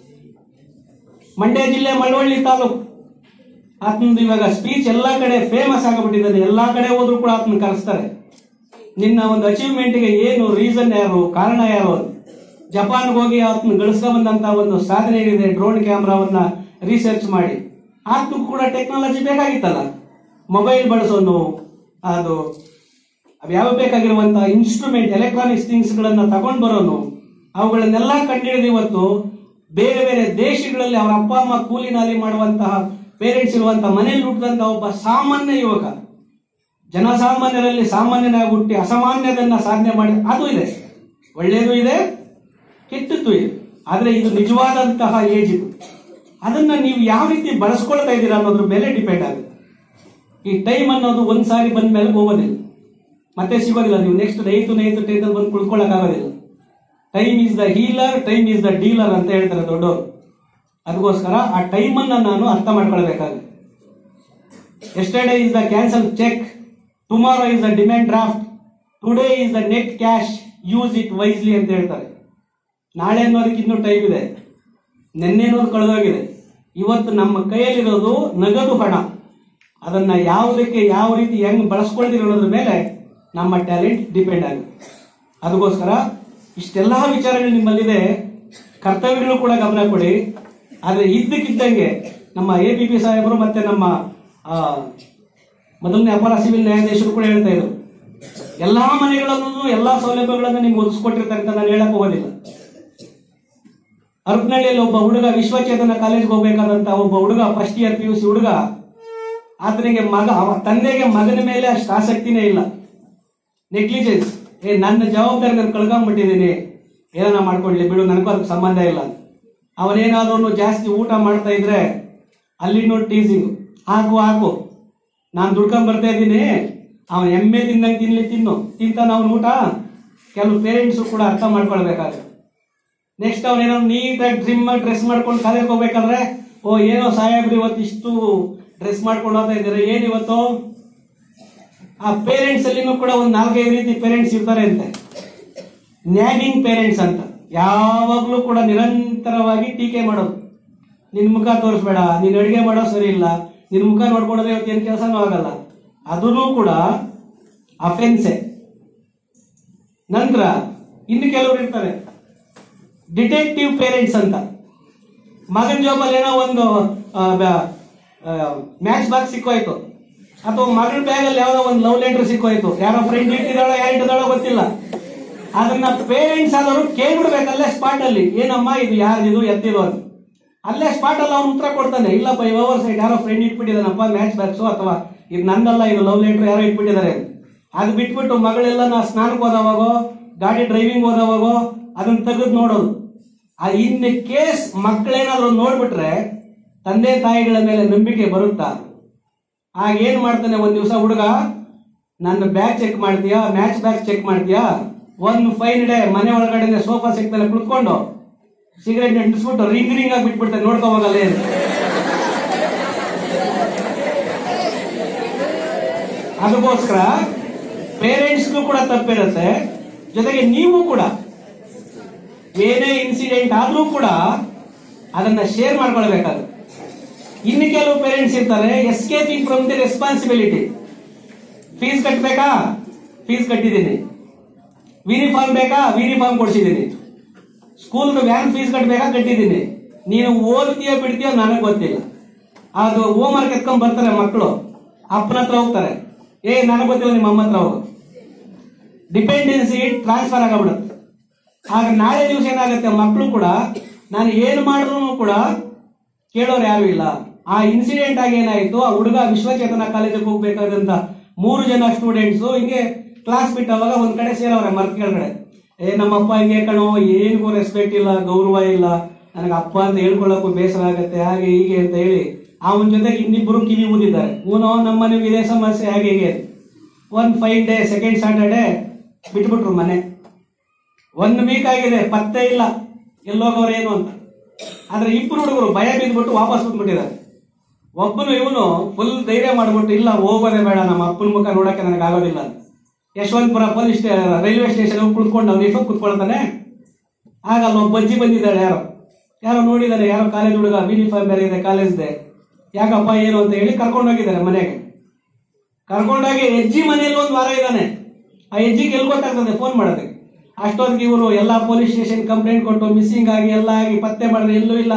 ಮಂಡ್ಯ ಜಿಲ್ಲೆ ಮಳವಳ್ಳಿ ತಾಲೂಕು. ಆತನದು ಇವಾಗ ಸ್ಪೀಚ್ ಎಲ್ಲಾ ಕಡೆ ಫೇಮಸ್ ಆಗಿಬಿಟ್ಟಿದ್ದಾನೆ, ಎಲ್ಲಾ ಕಡೆ ಹೋದ್ರು ಕೂಡ ಆತನ ಕರೆಸ್ತಾರೆ. ನಿನ್ನ ಒಂದು ಅಚೀವ್ಮೆಂಟ್ಗೆ ಏನು ರೀಸನ್ ಯಾರು, ಕಾರಣ ಯಾರು? ಜಪಾನ್ಗೆ ಹೋಗಿ ಆತನ ಗಳಿಸ್ಕೊ ಬಂದಂತ ಒಂದು ಸಾಧನೆ ಏನಿದೆ, ಡ್ರೋನ್ ಕ್ಯಾಮ್ರಾವನ್ನ ರಿಸರ್ಚ್ ಮಾಡಿ. ಆತನಿಗೂ ಕೂಡ ಟೆಕ್ನಾಲಜಿ ಬೇಕಾಗಿತ್ತಲ್ಲ, ಮೊಬೈಲ್ ಬಳಸೋನು, ಅದು ಯಾವ ಬೇಕಾಗಿರುವಂತಹ ಇನ್ಸ್ಟ್ರೂಮೆಂಟ್, ಎಲೆಕ್ಟ್ರಾನಿಕ್ಸ್ ಥಿಂಗ್ಸ್ ಗಳನ್ನ ತಗೊಂಡ್ ಬರೋನು, ಅವುಗಳನ್ನೆಲ್ಲ ಕಂಡುಹಿಡಿದು ಇವತ್ತು ಬೇರೆ ಬೇರೆ ದೇಶಗಳಲ್ಲಿ ಅವರ ಅಪ್ಪ ಅಮ್ಮ ಕೂಲಿ ನಾಲಿ ಮಾಡುವಂತಹ ಪೇರೆಂಟ್ಸ್ ಇರುವಂತಹ ಮನೆಯಲ್ಲಿ ಹುಟ್ಟಿದಂತಹ ಒಬ್ಬ ಸಾಮಾನ್ಯ ಯುವಕ, ಜನಸಾಮಾನ್ಯರಲ್ಲಿ ಸಾಮಾನ್ಯನಾಗಿ ಹುಟ್ಟಿ ಅಸಾಮಾನ್ಯದನ್ನ ಸಾಧನೆ ಮಾಡಿ. ಅದು ಇದೆ, ಒಳ್ಳೆಯದು ಇದೆ, ಕೆಟ್ಟದ್ದು ಇದೆ. ಆದ್ರೆ ಇದು ನಿಜವಾದಂತಹ ಏಜ್. ಇದು ಅದನ್ನ ನೀವು ಯಾವ ರೀತಿ ಬಳಸ್ಕೊಳ್ತಾ ಇದ್ದೀರಾ ಅನ್ನೋದ್ರ ಮೇಲೆ ಡಿಪೆಂಡ್ ಆಗುತ್ತೆ. ಈ ಟೈಮ್ ಅನ್ನೋದು ಒಂದ್ ಸಾರಿ ಬಂದ ಮೇಲೆ ಹೋಗೋದಿಲ್ಲ, ಮತ್ತೆ ಸಿಗೋದಿಲ್ಲ. ನೀವು ನೆಕ್ಸ್ಟ್ ನೈತು ನೈತು ಟೈತ್ ಬಂದು ಕುಳ್ಕೊಳ್ಳಕ್ ಆಗೋದಿಲ್ಲ. Time is the healer, time is the dealer ಅಂತ ಹೇಳ್ತಾರೆ ದೊಡ್ಡವರು. ಅದಕ್ಕೋಸ್ಕರ ಆ ಟೈಮ್ ಅನ್ನ ನಾನು ಅರ್ಥ ಮಾಡ್ಕೊಳ್ಬೇಕಾಗುತ್ತೆ. Yesterday is the cancel cheque, tomorrow is the demand draft, today is the net cash, use it wisely ಅಂತ ಹೇಳ್ತಾರೆ. ನಾಳೆ ಅನ್ನೋದಕ್ಕೆ ಇನ್ನೂ ಟೈಮ್ ಇದೆ, ನೆನ್ನೆ ಅನ್ನೋದು ಕಳೆದೋಗಿದೆ. ಇವತ್ತು ನಮ್ಮ ಕೈಯಲ್ಲಿರೋದು ನಗದು ಹಣ. ಅದನ್ನ ಯಾವುದಕ್ಕೆ ಯಾವ ರೀತಿ ಹೆಂಗ್ ಬಳಸ್ಕೊಳ್ತೀವಿ ಅನ್ನೋದ್ರ ಮೇಲೆ ನಮ್ಮ ಟ್ಯಾಲೆಂಟ್ ಡಿಪೆಂಡ್ ಆಗುತ್ತೆ. ಅದಕ್ಕೋಸ್ಕರ ಇಷ್ಟೆಲ್ಲಾ ವಿಚಾರಗಳು ನಿಮ್ಮಲ್ಲಿದೆ, ಕರ್ತವ್ಯಗಳು ಕೂಡ ಗಮನ ಕೊಡಿ. ಆದ್ರೆ ಇದ್ದಕ್ಕಿದ್ದಂಗೆ ನಮ್ಮ ಎ ಪಿ ಪಿ ಸಾಹೇಬರು ಮತ್ತೆ ನಮ್ಮ ಮೊದಲನೇ ಅಪರ ಸಿವಿಲ್ ನ್ಯಾಯಾಧೀಶರು ಕೂಡ ಹೇಳ್ತಾ ಇದ್ರು, ಎಲ್ಲಾ ಮನೆಗಳಲ್ಲೂ ಎಲ್ಲಾ ಸೌಲಭ್ಯಗಳನ್ನು ನಿಮ್ಗೆ ಒದಗಿಸ್ಕೊಟ್ಟಿರ್ತಾರೆ ಅಂತ ನಾನು ಹೇಳಕ್ ಹೋಗೋದಿಲ್ಲ. ಹರಪನಹಳ್ಳಿಯಲ್ಲಿ ಒಬ್ಬ ಹುಡುಗ ವಿಶ್ವಚೇತನ ಕಾಲೇಜ್ಗೆ ಹೋಗ್ಬೇಕಾದಂತ ಒಬ್ಬ ಹುಡುಗ, first year P U C ಹುಡುಗ, ಆತನಿಗೆ ಮಗ ತಂದೆಗೆ ಮಗನ ಮೇಲೆ ಅಷ್ಟು ಆಸಕ್ತಿನೇ ಇಲ್ಲ. ನೆಗ್ಲಿಜೆನ್ಸ್, ಏ ನನ್ನ ಜವಾಬ್ದಾರಿ ನಾನು ಕಳ್ಕೊಂಡ್ಬಿಟ್ಟಿದ್ದೀನಿ, ಏನನ್ನ ಮಾಡ್ಕೊಳ್ಳಿ ಬಿಡು, ನನಗೂ ಅದಕ್ಕೆ ಸಂಬಂಧ ಇಲ್ಲ. ಅವನೇನಾದ್ರೂ ಜಾಸ್ತಿ ಊಟ ಮಾಡ್ತಾ ಇದ್ರೆ ಅಲ್ಲಿ ನೋಡಿ ಟೀಸಿಂಗ್, ಹಾಕು ಹಾಕು, ನಾನು ದುಡ್ಕೊಂಡ್ ಬರ್ತಾ ಇದ್ದೀನಿ, ಅವನ್ ಎಮ್ಮೆ ತಿನ್ನಂಗೆ ತಿನ್ಲಿ ತಿನ್ನು, ತಿಂತಾನ ಅವನ ಊಟ. ಕೆಲವು ಪೇರೆಂಟ್ಸ್ ಕೂಡ ಅರ್ಥ ಮಾಡ್ಕೊಳ್ಬೇಕಾದ್ರೆ. ನೆಕ್ಸ್ಟ್ ಅವನೇನಾದ್ರು ನೀಟಾಗಿ ಡ್ರಿಮ್ ಡ್ರೆಸ್ ಮಾಡ್ಕೊಂಡು ಕಾಲೇಜ್ಗೆ ಹೋಗ್ಬೇಕಾದ್ರೆ, ಓ ಏನೋ ಸಾಹೇಬ್ರು ಇವತ್ತು ಇಷ್ಟು ಡ್ರೆಸ್ ಮಾಡ್ಕೊಂಡು ಹೋಗ್ತಾ ಇದ್ದಾರೆ, ಏನಿವತ್ತು? ಆ ಪೇರೆಂಟ್ಸ್ ಅಲ್ಲಿನೂ ಕೂಡ ಒಂದು ನಾಲ್ಕೈದು ರೀತಿ ಪೇರೆಂಟ್ಸ್ ಇರ್ತಾರೆ ಅಂತೆ. ನ್ಯಾಗಿಂಗ್ ಪೇರೆಂಟ್ಸ್ ಅಂತ, ಯಾವಾಗ್ಲೂ ಕೂಡ ನಿರಂತರವಾಗಿ ಟೀಕೆ ಮಾಡೋದು. ನಿನ್ ಮುಖ ತೋರಿಸ್ಬೇಡ, ನೀನ್ ಅಡಿಗೆ ಮಾಡೋದು ಸರಿ ಇಲ್ಲ, ನಿನ್ ಮುಖ ನೋಡ್ಕೊಂಡ್ರೆ ಇವತ್ತು ಏನ್ ಕೆಲಸನೂ ಆಗಲ್ಲ. ಅದೂ ಕೂಡ ಅಫೆನ್ಸೆ. ನಂತರ ಇನ್ನು ಕೆಲವರು ಇರ್ತಾರೆ, ಡಿಟೆಕ್ಟಿವ್ ಪೇರೆಂಟ್ಸ್ ಅಂತ. ಮಗನ ಜೋಬಲ್ಲಿ ಏನೋ ಒಂದು ಮ್ಯಾಚ್ ಬಾಕ್ಸ್ ಸಿಕ್ಕೋಯ್ತು, ಅಥವಾ ಮಗಳ ಬ್ಯಾಗಲ್ಲಿ ಯಾವುದೋ ಒಂದು ಲವ್ ಲೆಟರ್ ಸಿಕ್ಕೋಯ್ತು, ಯಾರೋ ಫ್ರೆಂಡ್ ಇಟ್ಟಿದ್ದಾಳೋ ಯಾರು ಇಟ್ಟಿದ್ದಾಳೋ ಗೊತ್ತಿಲ್ಲ. ಅದನ್ನ ಪೇರೆಂಟ್ಸ್ ಆದವರು ಕೇಳ್ಬಿಡ್ಬೇಕಲ್ಲೇ ಸ್ಪಾಟ್ ಅಲ್ಲಿ, ಏನಮ್ಮ ಇದು ಯಾರ್ದಿದು ಎತ್ತಿದು ಅಂತ. ಅಲ್ಲೇ ಸ್ಪಾಟ್ ಅಲ್ಲಿ ಅವ್ನು ಉತ್ತರ ಕೊಡ್ತಾನೆ, ಇಲ್ಲಪ್ಪ ಈ ಓವರ್ ಸೈಡ್ ಯಾರೋ ಫ್ರೆಂಡ್ ಇಟ್ಬಿಟ್ಟಿದ್ದಾನಪ್ಪ ಮ್ಯಾಚ್ ಬಾಕ್ಸು, ಅಥವಾ ಇದು ನಂದಲ್ಲ ಇದು ಲವ್ ಲೆಟರ್ ಯಾರೋ ಇಟ್ಬಿಟ್ಟಿದ್ದಾರೆ. ಅದು ಬಿಟ್ಬಿಟ್ಟು ಮಗಳೆಲ್ಲ ನಾ ಸ್ನಾನಕ್ಕೆ ಹೋದವಾಗೋ ಗಾಡಿ ಡ್ರೈವಿಂಗ್ ಹೋದವಾಗೋ ಅದನ್ನ ತೆಗೆದು ನೋಡೋದು. ಆ ಇನ್ ಕೇಸ್ ಮಕ್ಕಳೇನಾದ್ರು ನೋಡ್ಬಿಟ್ರೆ ತಂದೆ ತಾಯಿಗಳ ಮೇಲೆ ನಂಬಿಕೆ ಬರುತ್ತಾ? ಆಗ ಏನ್ ಮಾಡ್ತಾನೆ, ಒಂದ್ ದಿವಸ ಹುಡುಗ ನನ್ನ ಬ್ಯಾಗ್ ಚೆಕ್ ಮಾಡ್ತೀಯಾ, ಮ್ಯಾಚ್ ಬ್ಯಾಗ್ ಚೆಕ್ ಮಾಡ್ತೀಯಾ, ಒಂದು ಫೈನ್ ಡೇ ಮನೆ ಒಳಗಡೆ ಸೋಫಾ ಸಿಗ್ತಾನೆ ಕುತ್ಕೊಂಡು ಸಿಗರೇಟ್ ನೆಟ್ಟಿಸ್ಬಿಟ್ಟು ರಿಂಗ್ ರಿಂಗ್ ಆಗಿ ಬಿಟ್ಬಿಡ್ತಾನೆ, ನೋಡ್ಕೊ ಹೋಗಲ್ಲ ಏನು. ಅದಕ್ಕೋಸ್ಕರ ಪೇರೆಂಟ್ಸ್ಗೂ ಕೂಡ ತಪ್ಪಿರುತ್ತೆ, ಜೊತೆಗೆ ನೀವು ಕೂಡ ಏನೇ ಇನ್ಸಿಡೆಂಟ್ ಆದ್ರೂ ಕೂಡ ಅದನ್ನ ಶೇರ್ ಮಾಡ್ಕೊಳ್ಬೇಕಾಗುತ್ತೆ. ಇನ್ನು ಕೆಲವು ಪೇರೆಂಟ್ಸ್ ಇರ್ತಾರೆ escaping from the responsibility. Fees ಕಟ್ಟಬೇಕಾ, ಫೀಸ್ ಕಟ್ಟಿದ್ದೀನಿ. ಯೂನಿಫಾರ್ಮ್ ಬೇಕಾ, ಯೂನಿಫಾರ್ಮ್ ಕೊಡ್ಸಿದ್ದೀನಿ. ಸ್ಕೂಲ್ ವ್ಯಾನ್ ಫೀಸ್ ಕಟ್ಟಬೇಕಾ, ಕಟ್ಟಿದ್ದೀನಿ. ನೀನು ಓದ್ತೀಯೋ ಬಿಡ್ತೀಯೋ ನನಗೆ ಗೊತ್ತಿಲ್ಲ. ಅದು ಹೋಮ್ ವರ್ಕ್ ಎತ್ಕೊಂಡ್ ಬರ್ತಾರೆ ಮಕ್ಕಳು, ಅಪ್ಪನ ಹತ್ರ ಹೋಗ್ತಾರೆ, ಏ ನನಗೆ ಗೊತ್ತಿಲ್ಲ ನಿಮ್ಮ ಅಮ್ಮ ಹತ್ರ ಹೋಗು. ಡಿಪೆಂಡೆನ್ಸಿ ಟ್ರಾನ್ಸ್ಫರ್ ಆಗಬಿಡುತ್ತೆ. ಆಗ ನಾಳೆ ದಿವಸ ಏನಾಗುತ್ತೆ, ಮಕ್ಕಳು ಕೂಡ ನಾನು ಏನು ಮಾಡಿದ್ರು ಕೂಡ ಕೇಳೋರು ಯಾರು ಇಲ್ಲ. ಆ ಇನ್ಸಿಡೆಂಟ್ ಆಗಿ ಏನಾಯ್ತು, ಆ ಹುಡುಗ ವಿಶ್ವಚೇತನ ಕಾಲೇಜಿಗೆ ಹೋಗ್ಬೇಕಾದಂತ ಮೂರು ಜನ ಸ್ಟೂಡೆಂಟ್ಸ್ ಹಿಂಗೆ ಕ್ಲಾಸ್ ಬಿಟ್ಟು ಅವಾಗ ಒಂದ್ ಕಡೆ ಸೇರವ್ರೆ ಮರ್ತ್ ಕೆಳಗಡೆ. ಏ ನಮ್ಮಪ್ಪ ಹಿಂಗೆ ಕಣೋ, ಏನಿಗೂ ರೆಸ್ಪೆಕ್ಟ್ ಇಲ್ಲ, ಗೌರವ ಇಲ್ಲ, ನನಗೆ ಅಪ್ಪ ಅಂತ ಹೇಳ್ಕೊಳ್ಳೋಕ್ಕೂ ಬೇಸರ ಆಗತ್ತೆ, ಹಾಗೆ ಹೀಗೆ ಅಂತ ಹೇಳಿ ಅವನ ಜೊತೆಗೆ ಇನ್ನಿಬ್ಬರು ಕಿವಿ ಊದಿದ್ದಾರೆ. ಊನೋ ನಮ್ಮನೆಗೆ ಇದೇ ಸಮಸ್ಯೆ, ಹಾಗೆ ಹೀಗೆ. ಒಂದ್ ಫೈವ್ ಡೇ ಸೆಕೆಂಡ್ ಸ್ಯಾಟರ್ಡೆ ಬಿಟ್ಬಿಟ್ರು ಮನೆ. ಒಂದ್ ವೀಕ್ ಆಗಿದೆ, ಪತ್ತೆ ಇಲ್ಲ ಎಲ್ಲೋಗವ್ರು ಏನು ಅಂತ. ಆದ್ರೆ ಇಬ್ರು ಹುಡುಗರು ಭಯ ಬಿದ್ಬಿಟ್ಟು ವಾಪಸ್ ಬಂದ್ಬಿಟ್ಟಿದ್ದಾರೆ. ಒಬ್ಬನು ಇವನು ಫುಲ್ ಧೈರ್ಯ ಮಾಡ್ಬಿಟ್ಟು, ಇಲ್ಲ ಹೋಗೋದೇ ಬೇಡ, ನಮ್ಮ ಅಪ್ಪನ ಮುಖ ನೋಡಕ್ಕೆ ನನಗೆ ಆಗೋದಿಲ್ಲ. ಯಶವಂತಪುರ ಪೊಲೀಸ್ ರೈಲ್ವೆ ಸ್ಟೇಷನ್ ಕುತ್ಕೊಂಡು ಅವ್ನು ಎಷ್ಟೋ ಕುತ್ಕೊಳ್ತಾನೆ. ಆಗ ಅಲ್ಲೊಬ್ಬ ಬಜ್ಜಿ ಬಂದಿದ್ದಾಳೆ, ಯಾರೋ ಯಾರೋ ನೋಡಿದ್ದಾರೆ, ಯಾರೋ ಕಾಲೇಜ್ ಹುಡುಗ, ಯೂನಿಫಾರ್ಮ್ ಬೇರೆ ಇದೆ ಕಾಲೇಜ್ದೆ, ಯಾಕಪ್ಪ ಏನು ಅಂತ ಹೇಳಿ ಕರ್ಕೊಂಡು ಹೋಗಿದ್ದಾರೆ ಮನೆಗೆ. ಕರ್ಕೊಂಡೋಗಿ ಹೆಜ್ಜಿ ಮನೆಯಲ್ಲಿ ಒಂದು ವಾರ ಇದ್ದಾನೆ. ಆ ಹೆಜ್ಜಿಗೆ ಎಲ್ಲಿ ಗೊತ್ತಾಗ್ತದೆ ಫೋನ್ ಮಾಡೋದಕ್ಕೆ. ಅಷ್ಟೊತ್ತಿಗೆ ಇವರು ಎಲ್ಲಾ ಪೊಲೀಸ್ ಸ್ಟೇಷನ್ ಕಂಪ್ಲೇಂಟ್ ಕೊಟ್ಟು ಮಿಸ್ಸಿಂಗ್ ಆಗಿ ಎಲ್ಲ ಆಗಿ ಪತ್ತೆ ಮಾಡಿದ್ರೆ ಎಲ್ಲೂ ಇಲ್ಲ.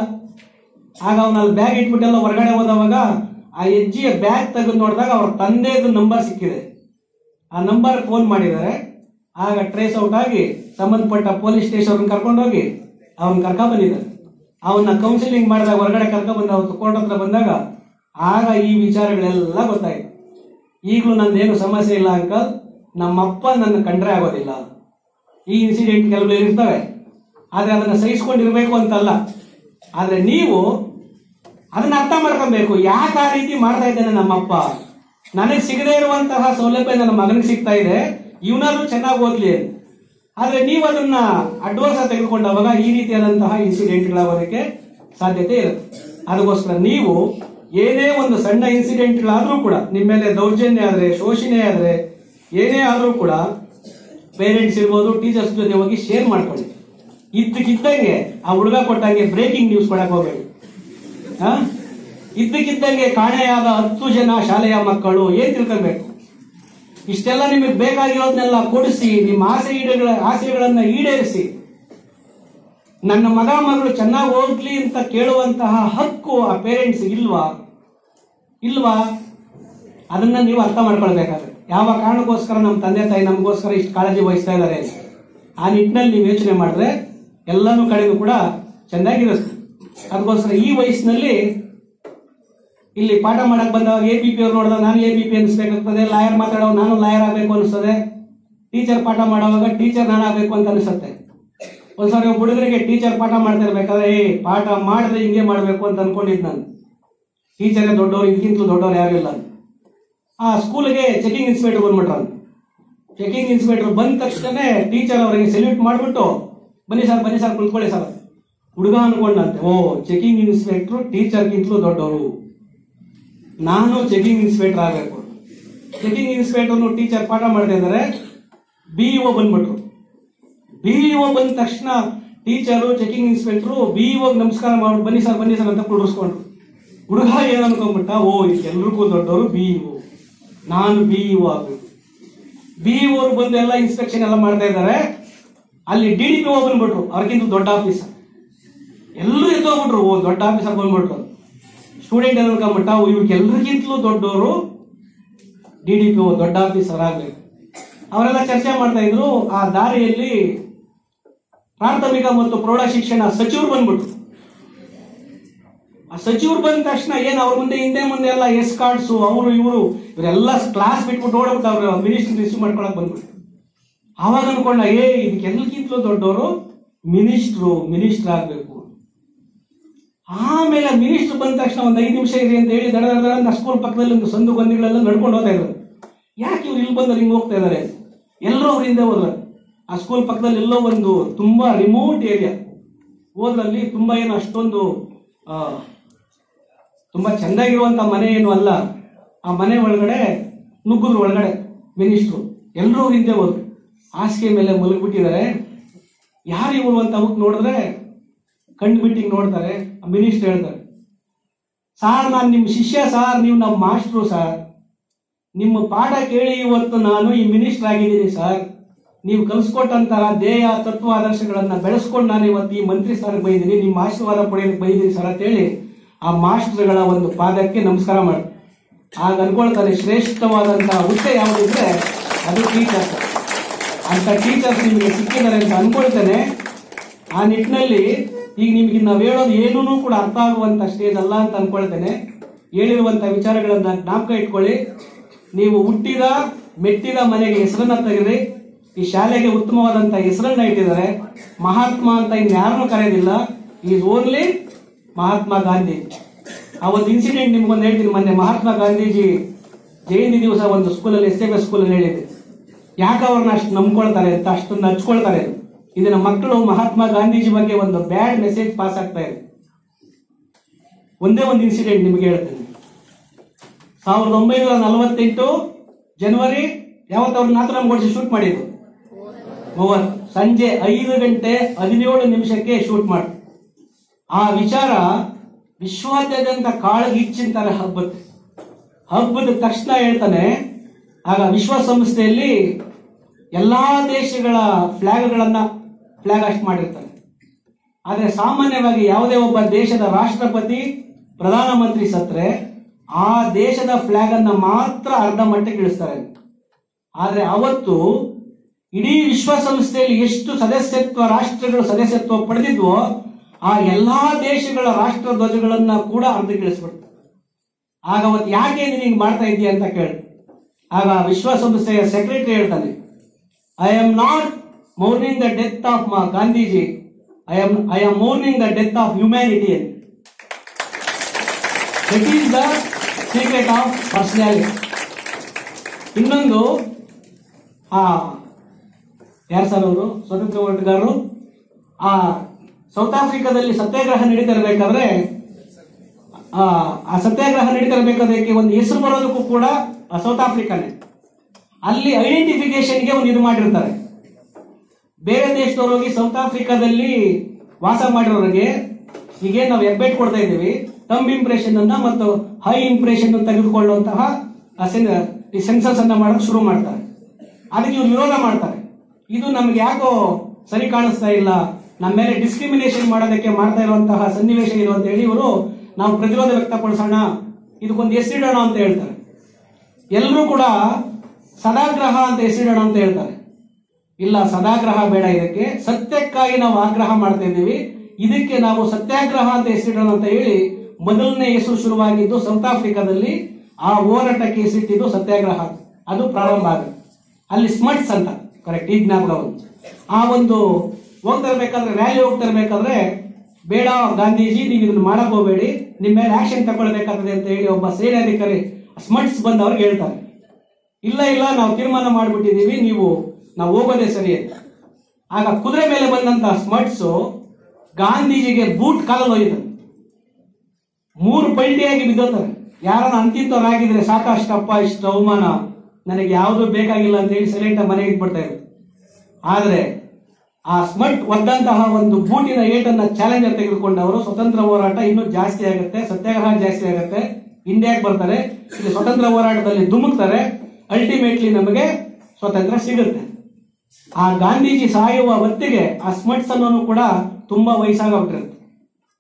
ಆಗ ಅವನ ಅಲ್ಲಿ ಬ್ಯಾಗ್ ಇಟ್ಬಿಟ್ಟೆಲ್ಲ ಹೊರಗಡೆ ಹೋದವಾಗ ಆ ಹೆಜ್ಜಿಯ ಬ್ಯಾಗ್ ತೆಗೆದು ನೋಡಿದಾಗ ಅವ್ರ ತಂದೆದು ನಂಬರ್ ಸಿಕ್ಕಿದೆ. ಆ ನಂಬರ್ ಫೋನ್ ಮಾಡಿದ್ದಾರೆ. ಆಗ ಟ್ರೇಸ್ ಔಟ್ ಆಗಿ ಸಂಬಂಧಪಟ್ಟ ಪೊಲೀಸ್ ಸ್ಟೇಷನ್ ಕರ್ಕೊಂಡೋಗಿ ಅವನ್ ಕರ್ಕ ಬಂದಿದ್ದಾರೆ. ಅವನ್ನ ಕೌನ್ಸಿಲಿಂಗ್ ಮಾಡಿದಾಗ ಹೊರಗಡೆ ಕರ್ಕ ಬಂದ ಅವತ್ತು ಕೋರ್ಟ್ ಹತ್ರ ಬಂದಾಗ ಆಗ ಈ ವಿಚಾರಗಳೆಲ್ಲ ಗೊತ್ತಾಯ್ತು. ಈಗಲೂ ನಂದೇನು ಸಮಸ್ಯೆ ಇಲ್ಲ ಅಂಕಲ್, ನಮ್ಮಪ್ಪ ನನ್ನ ಕಂಡ್ರೆ ಆಗೋದಿಲ್ಲ. ಈ ಇನ್ಸಿಡೆಂಟ್ ಕೆಲವು ಇರ್ತವೆ, ಆದ್ರೆ ಅದನ್ನ ಸಹಿಸ್ಕೊಂಡಿರ್ಬೇಕು ಅಂತಲ್ಲ. ಆದ್ರೆ ನೀವು ಅದನ್ನ ಅರ್ಥ ಮಾಡ್ಕೊಬೇಕು, ಯಾಕೆ ಆ ರೀತಿ ಮಾಡ್ತಾ ಇದ್ದಾನೆ ನಮ್ಮಪ್ಪ, ನನಗೆ ಸಿಗದೇ ಇರುವಂತಹ ಸೌಲಭ್ಯ ನನ್ನ ಮಗನಿಗೆ ಸಿಗ್ತಾ ಇದೆ, ಇವನಾದ್ರೂ ಚೆನ್ನಾಗಿ ಓದ್ಲಿ. ಆದ್ರೆ ನೀವು ಅದನ್ನ ಅಡ್ವಾನ್ಸ್ ತೆಗೆದುಕೊಂಡಾಗ ಈ ರೀತಿಯಾದಂತಹ ಇನ್ಸಿಡೆಂಟ್ಗಳಾಗೋದಕ್ಕೆ ಸಾಧ್ಯತೆ ಇರುತ್ತೆ. ಅದಕ್ಕೋಸ್ಕರ ನೀವು ಏನೇ ಒಂದು ಸಣ್ಣ ಇನ್ಸಿಡೆಂಟ್ಗಳಾದ್ರೂ ಕೂಡ, ನಿಮ್ಮ ಮೇಲೆ ದೌರ್ಜನ್ಯ ಆದ್ರೆ, ಶೋಷಣೆ ಆದ್ರೆ, ಏನೇ ಆದ್ರೂ ಕೂಡ ಪೇರೆಂಟ್ಸ್ ಇರ್ಬೋದು, ಟೀಚರ್ಸ್ ಜೊತೆ ಹೋಗಿ ಶೇರ್ ಮಾಡ್ಕೊಳ್ಳಿ. ಇದ್ದಕ್ಕಿದ್ದಂಗೆ ಆ ಹುಡುಗ ಕೊಟ್ಟಂಗೆ ಬ್ರೇಕಿಂಗ್ ನ್ಯೂಸ್ ಕೊಡಕ್ ಹೋಗ್ಬೇಡಿ. ಹ ಇದ್ದಕ್ಕಿದ್ದಂಗೆ ಕಾಣೆಯಾದ ಹತ್ತು ಜನ ಶಾಲೆಯ ಮಕ್ಕಳು ಏನ್ ತಿಳ್ಕೊಬೇಕು. ಇಷ್ಟೆಲ್ಲ ನಿಮಗೆ ಬೇಕಾಗಿರೋದನ್ನೆಲ್ಲ ಕೊಡಿಸಿ, ನಿಮ್ಮ ಆಸೆ ಈಡೇಗಳ ಆಸೆಗಳನ್ನ ಈಡೇರಿಸಿ, ನನ್ನ ಮಗ ಮಗಳು ಚೆನ್ನಾಗಿ ಓದ್ಲಿ ಅಂತ ಕೇಳುವಂತಹ ಹಕ್ಕು ಆ ಪೇರೆಂಟ್ಸ್ ಇಲ್ವಾ ಇಲ್ವಾ ಅದನ್ನ ನೀವು ಅರ್ಥ ಮಾಡ್ಕೊಳ್ಬೇಕಾದ್ರೆ. ಯಾವ ಕಾರಣಕ್ಕೋಸ್ಕರ ನಮ್ಮ ತಂದೆ ತಾಯಿ ನಮಗೋಸ್ಕರ ಇಷ್ಟು ಕಾಳಜಿ ವಹಿಸ್ತಾ ಇದ್ದಾರೆ, ಆ ನಿಟ್ಟಿನಲ್ಲಿ ನೀವು ಯೋಚನೆ ಮಾಡಿದ್ರೆ ಎಲ್ಲನೂ ಕಡೆಗೂ ಕೂಡ ಚೆನ್ನಾಗಿರುತ್ತೆ. ಅದಕ್ಕೋಸ್ಕರ ಈ ವಯಸ್ಸಿನಲ್ಲಿ ಇಲ್ಲಿ ಪಾಠ ಮಾಡಕ್ ಬಂದಾಗ ಎ ಬಿ ಪಿ ಅವ್ರು ನೋಡಿದಾಗ ನಾನು ಎ ಬಿ ಪಿ ಅನಿಸ್ಬೇಕಾಗ್ತದೆ, ಲಾಯರ್ ಮಾತಾಡೋ ನಾನು ಲಾಯರ್ ಆಗಬೇಕು ಅನಿಸ್ತದೆ, ಟೀಚರ್ ಪಾಠ ಮಾಡುವಾಗ ಟೀಚರ್ ನಾನು ಆಗಬೇಕು ಅಂತ ಅನಿಸುತ್ತೆ. ಒಂದ್ಸಾರಿ ಒಬ್ಬ ಹುಡುಗರಿಗೆ ಟೀಚರ್ ಪಾಠ ಮಾಡ್ತಾ ಇರ್ಬೇಕಾದ್ರೆ ಏ ಪಾಠ ಮಾಡಿದ್ರೆ ಹಿಂಗೆ ಮಾಡ್ಬೇಕು ಅಂತ ಅನ್ಕೊಂಡಿದ್ ನಾನು. ಟೀಚರೇ ದೊಡ್ಡವ್ರು, ಇದಕ್ಕಿಂತಲೂ ದೊಡ್ಡವ್ರು ಯಾರು ಇಲ್ಲ. ಆ ಸ್ಕೂಲ್ಗೆ ಚೆಕಿಂಗ್ ಇನ್ಸ್ಪೆಕ್ಟರ್ ಬಂದ್ಬಿಟ್ರ. ಚೆಕಿಂಗ್ ಇನ್ಸ್ಪೆಕ್ಟರ್ ಬಂದ ತಕ್ಷಣ ಟೀಚರ್ ಅವರಿಗೆ ಸೆಲ್ಯೂಟ್ ಮಾಡ್ಬಿಟ್ಟು ಬನ್ನಿ ಸರ್ ಬನ್ನಿ ಸರ್ ಕುತ್ಕೊಳ್ಳಿ ಸರ್. ಹುಡುಗ ಅನ್ಕೊಂಡಂತೆ, ಓ ಚೆಕಿಂಗ್ ಇನ್ಸ್ಪೆಕ್ಟರ್ ಟೀಚರ್ಗಿಂತಲೂ ದೊಡ್ಡವರು, ನಾನು ಚೆಕಿಂಗ್ ಇನ್ಸ್ಪೆಕ್ಟರ್ ಆಗಬೇಕು. ಚೆಕಿಂಗ್ ಇನ್ಸ್ಪೆಕ್ಟರ್ ಟೀಚರ್ ಪಾಠ ಮಾಡ್ತಾ ಇದ್ದಾರೆ. ಬಿಇಒ ಬಂದ್ಬಿಟ್ರು. ಬಿಇಒ ಬಂದ ತಕ್ಷಣ ಟೀಚರು ಚೆಕಿಂಗ್ ಇನ್ಸ್ಪೆಕ್ಟರ್ ಬಿಇಒ ನಮಸ್ಕಾರ ಮಾಡ್ಬಿಟ್ಟು ಬನ್ನಿ ಸರ್ ಬನ್ನಿ ಸರ್ ಅಂತ ಕುಡಿಸ್ಕೊಂಡ್ರು. ಹುಡುಗ ಏನ್ ಅನ್ಕೊಂಡ್ಬಿಟ್ಟ, ಓ ಎಲ್ರಿಗೂ ದೊಡ್ಡವರು ಬಿಇಒ, ನಾನು ಬಿಇಒ ಆಗಬೇಕು. ಬಿಇಒ ಬಂದು ಎಲ್ಲ ಇನ್ಸ್ಪೆಕ್ಷನ್ ಎಲ್ಲ ಮಾಡ್ತಾ ಇದ್ದಾರೆ. ಅಲ್ಲಿ ಡಿ ಡಿ ಪಿ ಬಂದ್ಬಿಟ್ರು, ಅವ್ರಿಗಿಂತ ದೊಡ್ಡ ಆಫೀಸರ್. ಎಲ್ಲರೂ ಎದ್ದೋಗ್ಬಿಟ್ರು. ಓ ದೊಡ್ಡ ಆಫೀಸರ್ ಬಂದ್ಬಿಟ್ರು. ಸ್ಟೂಡೆಂಟ್ ಅನ್ಕೊಂಬಿಟ್ಟ ಇವ್ರಿಗೆಲ್ರಿಗಿಂತಲೂ ದೊಡ್ಡವರು ಡಿ ಡಿ ಪಿ ದೊಡ್ಡ ಆಫೀಸರ್ ಆಗ್ಬೇಕು. ಅವರೆಲ್ಲ ಚರ್ಚೆ ಮಾಡ್ತಾ ಇದ್ರು. ಆ ದಾರಿಯಲ್ಲಿ ಪ್ರಾಥಮಿಕ ಮತ್ತು ಪ್ರೌಢ ಶಿಕ್ಷಣ ಸಚಿವರು ಬಂದ್ಬಿಟ್ರು. ಆ ಸಚಿವರು ಬಂದ ತಕ್ಷಣ ಏನು ಅವ್ರ ಮುಂದೆ ಹಿಂದೆ ಮುಂದೆ ಎಲ್ಲ ಎಸ್ ಕಾರ್ಡ್ಸು ಅವರು ಇವರು ಇವರೆಲ್ಲ ಕ್ಲಾಸ್ ಬಿಟ್ಬಿಟ್ಟು ಓಡಬಿಟ್ಟು ಅವ್ರು ಮಿನಿಸ್ಟರ್ ರಿಸೀವ್ ಮಾಡ್ಕೊಳಕ್ ಬಂದ್ಬಿಟ್ಟು. ಆವಾಗ ಅನ್ಕೊಂಡ ಏ ಇದಕ್ಕೆಲ್ಲಕ್ಕಿಂತಲೂ ದೊಡ್ಡವರು ಮಿನಿಸ್ಟ್ರು ಮಿನಿಸ್ಟರ್ ಆಗ್ಬೇಕು. ಆಮೇಲೆ ಮಿನಿಸ್ಟರ್ ಬಂದ ತಕ್ಷಣ ಒಂದು ಐದು ನಿಮಿಷ ಇರಿ ಅಂತ ಹೇಳಿ ದಡ ದಡ ದಡ ಸ್ಕೂಲ್ ಪಕ್ಕದಲ್ಲಿ ಒಂದು ಸಂದು ಗೊಂದಿಗಳೆಲ್ಲ ನಡ್ಕೊಂಡು ಹೋಗ್ತಾ ಇದ್ರು. ಯಾಕೆ ಇವ್ರು ಇಲ್ಲಿ ಬಂದ್ರೆ ಹಿಂಗೆ ಹೋಗ್ತಾ ಇದಾರೆ? ಎಲ್ಲರೂ ಅವ್ರ ಹಿಂದೆ ಹೋದ್ರು. ಆ ಸ್ಕೂಲ್ ಪಕ್ಕದಲ್ಲಿ ಎಲ್ಲೋ ಒಂದು ತುಂಬಾ ರಿಮೋಟ್ ಏರಿಯಾ ಹೋದ್ರಲ್ಲಿ ತುಂಬಾ ಏನು ಅಷ್ಟೊಂದು ಆ ತುಂಬಾ ಚೆಂದಾಗಿರುವಂತ ಮನೆ ಏನು ಅಲ್ಲ. ಆ ಮನೆ ಒಳಗಡೆ ನುಗ್ಗಿದ್ರು. ಒಳಗಡೆ ಮಿನಿಸ್ಟ್ರು ಎಲ್ಲರೂ ಹಿಂದೆ ಹೋದ್ರು. ಹಾಸಿಗೆ ಮೇಲೆ ಮಲಗಿಬಿಟ್ಟಿದ್ದಾರೆ. ಯಾರು ಇವರು ಅಂತ ಅವಕ್ಕೆ ನೋಡಿದ್ರೆ ಕಣ್ಣು ಬಿಟ್ಟಿಗೆ ನೋಡ್ತಾರೆ. ಮಿನಿಸ್ಟರ್ ಹೇಳ್ತಾರೆ, ಸಾರ್ ನಾನು ನಿಮ್ಮ ಶಿಷ್ಯ ಸಾರ್, ನೀವು ನಮ್ಮ ಮಾಸ್ಟ್ರು ಸಾರ್, ನಿಮ್ಮ ಪಾಠ ಕೇಳಿ ಇವತ್ತು ನಾನು ಈ ಮಿನಿಸ್ಟರ್ ಆಗಿದ್ದೀನಿ ಸರ್. ನೀವು ಕಲಿಸ್ಕೊಟ್ಟಂತಹ ಧ್ಯೇಯ ತತ್ವ ಆದರ್ಶಗಳನ್ನ ಬೆಳೆಸ್ಕೊಂಡು ನಾನು ಇವತ್ತು ಈ ಮಂತ್ರಿ ಸ್ಥಾನಕ್ಕೆ ಬಂದಿದ್ದೀನಿ, ನಿಮ್ಮ ಆಶೀರ್ವಾದ ಪಡೆಯೋದಕ್ಕೆ ಬಂದಿದ್ದೀನಿ ಸರ್ ಅಂತೇಳಿ ಆ ಮಾಸ್ಟರ್ಗಳ ಒಂದು ಪಾದಕ್ಕೆ ನಮಸ್ಕಾರ ಮಾಡಿ ಆಗ ಅನ್ಕೊಳ್ತಾರೆ ಶ್ರೇಷ್ಠವಾದಂತಹ ಹುದ್ದೆ ಯಾವುದಿದ್ರೆ ಅದು ಟೀಚರ್ಸ್ ಅಂತ. ಟೀಚರ್ಸ್ ನಿಮಗೆ ಸಿಕ್ಕಿದ್ದಾರೆ ಅಂತ ಅನ್ಕೊಳ್ತೇನೆ. ಆ ನಿಟ್ಟಿನಲ್ಲಿ ಈಗ ನಿಮ್ಗೆ ನಾವು ಹೇಳೋದು ಏನೂ ಕೂಡ ಅರ್ಥ ಆಗುವಂತ ಸ್ಟೇಜ್ ಅಲ್ಲ ಅಂತ ಅನ್ಕೊಳ್ತೇನೆ. ಹೇಳಿರುವಂತ ವಿಚಾರಗಳನ್ನ ಜ್ಞಾಪಕ ಇಟ್ಕೊಳ್ಳಿ. ನೀವು ಹುಟ್ಟಿದ ಮೆಟ್ಟಿದ ಮನೆಗೆ ಹೆಸರನ್ನ ತೆಗೆದ್ರಿ. ಈ ಶಾಲೆಗೆ ಉತ್ತಮವಾದಂತ ಹೆಸರನ್ನ ಇಟ್ಟಿದ್ದಾರೆ. ಮಹಾತ್ಮ ಅಂತ ಇನ್ಯಾರನ್ನೂ ಕರೆಯೋದಿಲ್ಲ. Is only Mahatma Gandhi. ಆ ಒಂದು ಇನ್ಸಿಡೆಂಟ್ ನಿಮ್ಗೊಂದು ಹೇಳ್ತೀನಿ. ಮೊನ್ನೆ ಮಹಾತ್ಮ ಗಾಂಧೀಜಿ ಜಯಂತಿ ದಿವಸ ಒಂದು ಸ್ಕೂಲಲ್ಲಿ ಎಸ್ ಎಂ ಎಸ್ ಸ್ಕೂಲಲ್ಲಿ ಹೇಳಿದೆ. ಯಾಕೆ ಅವ್ರನ್ನ ಅಷ್ಟು ನಂಬ್ಕೊಳ್ತಾರೆ ಅಂತ, ಅಷ್ಟೊಂದು ಹಚ್ಕೊಳ್ತಾರೆ. ಇದನ್ನ ಮಕ್ಕಳು ಮಹಾತ್ಮ ಗಾಂಧೀಜಿ ಬಗ್ಗೆ ಒಂದು ಬ್ಯಾಡ್ ಮೆಸೇಜ್ ಪಾಸ್ ಆಗ್ತಾ ಇದೆ. ಒಂದೇ ಒಂದು ಇನ್ಸಿಡೆಂಟ್ ನಿಮಗೆ ಹೇಳ್ತೇನೆ. ಸಾವಿರದ ಒಂಬೈನೂರ ನಲವತ್ತೆಂಟು ಜನವರಿ ಯಾವತ್ತು ಅವ್ರನ್ನ ನಾಥರಾಮ್ ಗೋಡ್ಸೆ ಶೂಟ್ ಮಾಡಿದ್ರು. ಮೂವತ್ತು ಸಂಜೆ ಐದು ಗಂಟೆ ಹದಿನೇಳು ನಿಮಿಷಕ್ಕೆ ಶೂಟ್ ಮಾಡಿ ಆ ವಿಚಾರ ವಿಶ್ವಾದ್ಯಂತ ಕಾಳಗಿಚ್ಚಿಂತಾರೆ ಹಬ್ಬದ ಹಬ್ಬದ ತಕ್ಷಣ ಹೇಳ್ತಾನೆ. ಆಗ ವಿಶ್ವಸಂಸ್ಥೆಯಲ್ಲಿ ಎಲ್ಲಾ ದೇಶಗಳ ಫ್ಲಾಗ್ಗಳನ್ನ ಫ್ಲಾಗ್ ಅಷ್ಟು ಮಾಡಿರ್ತಾರೆ. ಆದರೆ ಸಾಮಾನ್ಯವಾಗಿ ಯಾವುದೇ ಒಬ್ಬ ದೇಶದ ರಾಷ್ಟ್ರಪತಿ ಪ್ರಧಾನಮಂತ್ರಿ ಸತ್ರೆ ಆ ದೇಶದ ಫ್ಲಾಗ್ ಅನ್ನ ಮಾತ್ರ ಅರ್ಧ ಮಟ್ಟಕ್ಕೆ ಇಳಿಸ್ತಾರೆ. ಆದ್ರೆ ಅವತ್ತು ಇಡೀ ವಿಶ್ವಸಂಸ್ಥೆಯಲ್ಲಿ ಎಷ್ಟು ಸದಸ್ಯತ್ವ ರಾಷ್ಟ್ರಗಳು ಸದಸ್ಯತ್ವ ಪಡೆದಿದ್ವೋ ಆ ಎಲ್ಲಾ ದೇಶಗಳ ರಾಷ್ಟ್ರ ಧ್ವಜಗಳನ್ನ ಕೂಡ ಅರ್ಧಕ್ಕಿಳಿಸ್ಬಿಡ್ತಾರೆ. ಆಗ ಅವತ್ತು ಯಾಕೆ ನೀನು ಹಿಂಗೆ ಮಾಡ್ತಾ ಇದೀಯ ಅಂತ ಕೇಳಿ ಆಗ ವಿಶ್ವಸಂಸ್ಥೆಯ ಸೆಕ್ರೆಟರಿ ಹೇಳ್ತಾನೆ, I am not mourning the death of ಮಾ Gandhiji, I am I am mourning the death of humanity. That is the secret of personality. ಇನ್ನೊಂದು ಆ ಯಾರು ಸರ್ ಅವರು ಸ್ವಾತಂತ್ರ್ಯ ಹೋರಾಟಗಾರರು ಆ ಸೌತ್ ಆಫ್ರಿಕಾದಲ್ಲಿ ಸತ್ಯಾಗ್ರಹ ನಡೀತಿರ್ಬೇಕಾದ್ರೆ ಆ ಸತ್ಯಾಗ್ರಹ ನಡೀತಿರ್ಬೇಕಾದ್ರೆ ಒಂದು ಹೆಸರು ಬರೋದಕ್ಕೂ ಕೂಡ ಸೌತ್ ಆಫ್ರಿಕಾನೇ. ಅಲ್ಲಿ ಐಡೆಂಟಿಫಿಕೇಶನ್ಗೆ ಒಂದು ಇದು ಮಾಡಿರ್ತಾರೆ. ಬೇರೆ ದೇಶದವ್ರು ಹೋಗಿ ಸೌತ್ ಆಫ್ರಿಕಾದಲ್ಲಿ ವಾಸ ಮಾಡಿರೋರಿಗೆ ಹೀಗೆ ನಾವು ಹೆಬ್ಬೆಟ್ ಕೊಡ್ತಾ ಇದ್ದೀವಿ, ಥಂಬ್ ಇಂಪ್ರೆಷನ್ ಅನ್ನ ಮತ್ತು ಹೈ ಇಂಪ್ರೆಷನ್ ತೆಗೆದುಕೊಳ್ಳುವಂತಹ ಈ ಸೆನ್ಸಸ್ ಅನ್ನ ಮಾಡಕ್ ಶುರು ಮಾಡ್ತಾರೆ. ಅದಕ್ಕೆ ಇವ್ರು ವಿರೋಧ ಮಾಡ್ತಾರೆ. ಇದು ನಮ್ಗೆ ಯಾಕೋ ಸರಿ ಕಾಣಿಸ್ತಾ ಇಲ್ಲ, ನಮ್ಮ ಮೇಲೆ ಡಿಸ್ಕ್ರಿಮಿನೇಷನ್ ಮಾಡೋದಕ್ಕೆ ಮಾಡ್ತಾ ಇರುವಂತಹ ಸನ್ನಿವೇಶ ಇದು ಅಂತ ಹೇಳಿ ಇವರು ನಾವು ಪ್ರತಿರೋಧ ವ್ಯಕ್ತಪಡಿಸೋಣ, ಇದಕ್ಕೊಂದು ಹೆಸರಿಡೋಣ ಅಂತ ಹೇಳ್ತಾರೆ. ಎಲ್ಲರೂ ಕೂಡ ಸದಾಗ್ರಹ ಅಂತ ಹೆಸರಿಡೋಣ ಅಂತ ಹೇಳ್ತಾರೆ. ಇಲ್ಲ, ಸದಾಗ್ರಹ ಬೇಡ, ಇದಕ್ಕೆ ಸತ್ಯಕ್ಕಾಗಿ ನಾವು ಆಗ್ರಹ ಮಾಡ್ತಾ ಇದ್ದೀವಿ, ಇದಕ್ಕೆ ನಾವು ಸತ್ಯಾಗ್ರಹ ಅಂತ ಹೆಸರಿಡೋಣ ಅಂತ ಹೇಳಿ ಮೊದಲನೇ ಹೆಸರು ಶುರುವಾಗಿದ್ದು ಸೌತ್ ಆಫ್ರಿಕಾದಲ್ಲಿ. ಆ ಹೋರಾಟಕ್ಕೆ ಹೆಸರಿಟ್ಟಿದ್ದು ಸತ್ಯಾಗ್ರಹ. ಅದು ಪ್ರಾರಂಭ ಆಗುತ್ತೆ ಅಲ್ಲಿ ಸ್ಮಟ್ಸ್ ಅಂತ, ಕರೆಕ್ಟ್, ಈ ಜ್ಞಾಪಕ. ಆ ಒಂದು ಹೋಗ್ತಾ ಇರ್ಬೇಕಾದ್ರೆ ರ್ಯಾಲಿ ಹೋಗ್ತಾ ಇರ್ಬೇಕಾದ್ರೆ ಬೇಡ ಗಾಂಧೀಜಿ, ನೀವು ಇದನ್ನು ಮಾಡಕ್ ಹೋಗಬೇಡಿ, ನಿಮ್ಮ ಮೇಲೆ ಆಕ್ಷನ್ ತಗೊಳ್ಬೇಕಾಗ್ತದೆ ಅಂತ ಹೇಳಿ ಒಬ್ಬ ಸೇನಾಧಿಕಾರಿ ಸ್ಮಟ್ಸ್ ಬಂದು ಅವ್ರಿಗೆ ಹೇಳ್ತಾರೆ, ಇಲ್ಲ ಇಲ್ಲ ನಾವು ತೀರ್ಮಾನ ಮಾಡ್ಬಿಟ್ಟಿದೀವಿ, ನೀವು ನಾವು ಹೋಗೋದೇ ಸರಿ ಅಂತ. ಆಗ ಕುದುರೆ ಮೇಲೆ ಬಂದಂತ ಸ್ಮಟ್ಸ್ ಗಾಂಧೀಜಿಗೆ ಬೂಟ್ ಕಾಲಲ್ಲಿ ಹೋಗಿದ್ರು. ಮೂರು ಪಲ್ಟಿಯಾಗಿ ಬಿದ್ದೋತಾರೆ. ಯಾರನ್ನ ಅಂತಿಂತವರಾಗಿದ್ರೆ ಸಾಕಷ್ಟಪ್ಪ, ಇಷ್ಟು ಅವಮಾನ, ನನಗೆ ಯಾವುದು ಬೇಕಾಗಿಲ್ಲ ಅಂತ ಹೇಳಿ ಸೈಲೆಂಟ್ ಮನೆಗೆ ಇಟ್ಬಿಡ್ತಾ ಇದ್ರು. ಆದ್ರೆ ಆ ಸ್ಮಟ್ ಒದ್ದಂತಹ ಒಂದು ಬೂಟಿನ ಏಟನ್ನ ಚಾಲೆಂಜರ್ ತೆಗೆದುಕೊಂಡವರು ಸ್ವತಂತ್ರ ಹೋರಾಟ ಇನ್ನೂ ಜಾಸ್ತಿ ಆಗುತ್ತೆ, ಸತ್ಯಾಗ್ರಹ ಜಾಸ್ತಿ ಆಗುತ್ತೆ, ಇಂಡಿಯಾಗೆ ಬರ್ತಾರೆ, ಇಲ್ಲಿ ಸ್ವತಂತ್ರ ಹೋರಾಟದಲ್ಲಿ ಧುಮುಕ್ತಾರೆ. ಅಲ್ಟಿಮೇಟ್ಲಿ ನಮಗೆ ಸ್ವತಂತ್ರ ಸಿಗುತ್ತೆ. ಆ ಗಾಂಧೀಜಿ ಸಾಯುವ ಹೊತ್ತಿಗೆ ಆ ಸ್ಮಟ್ಸ್ ಅನ್ನೋನು ಕೂಡ ತುಂಬಾ ವಯಸ್ಸಾಗ್ಬಿಟ್ಟಿರುತ್ತೆ.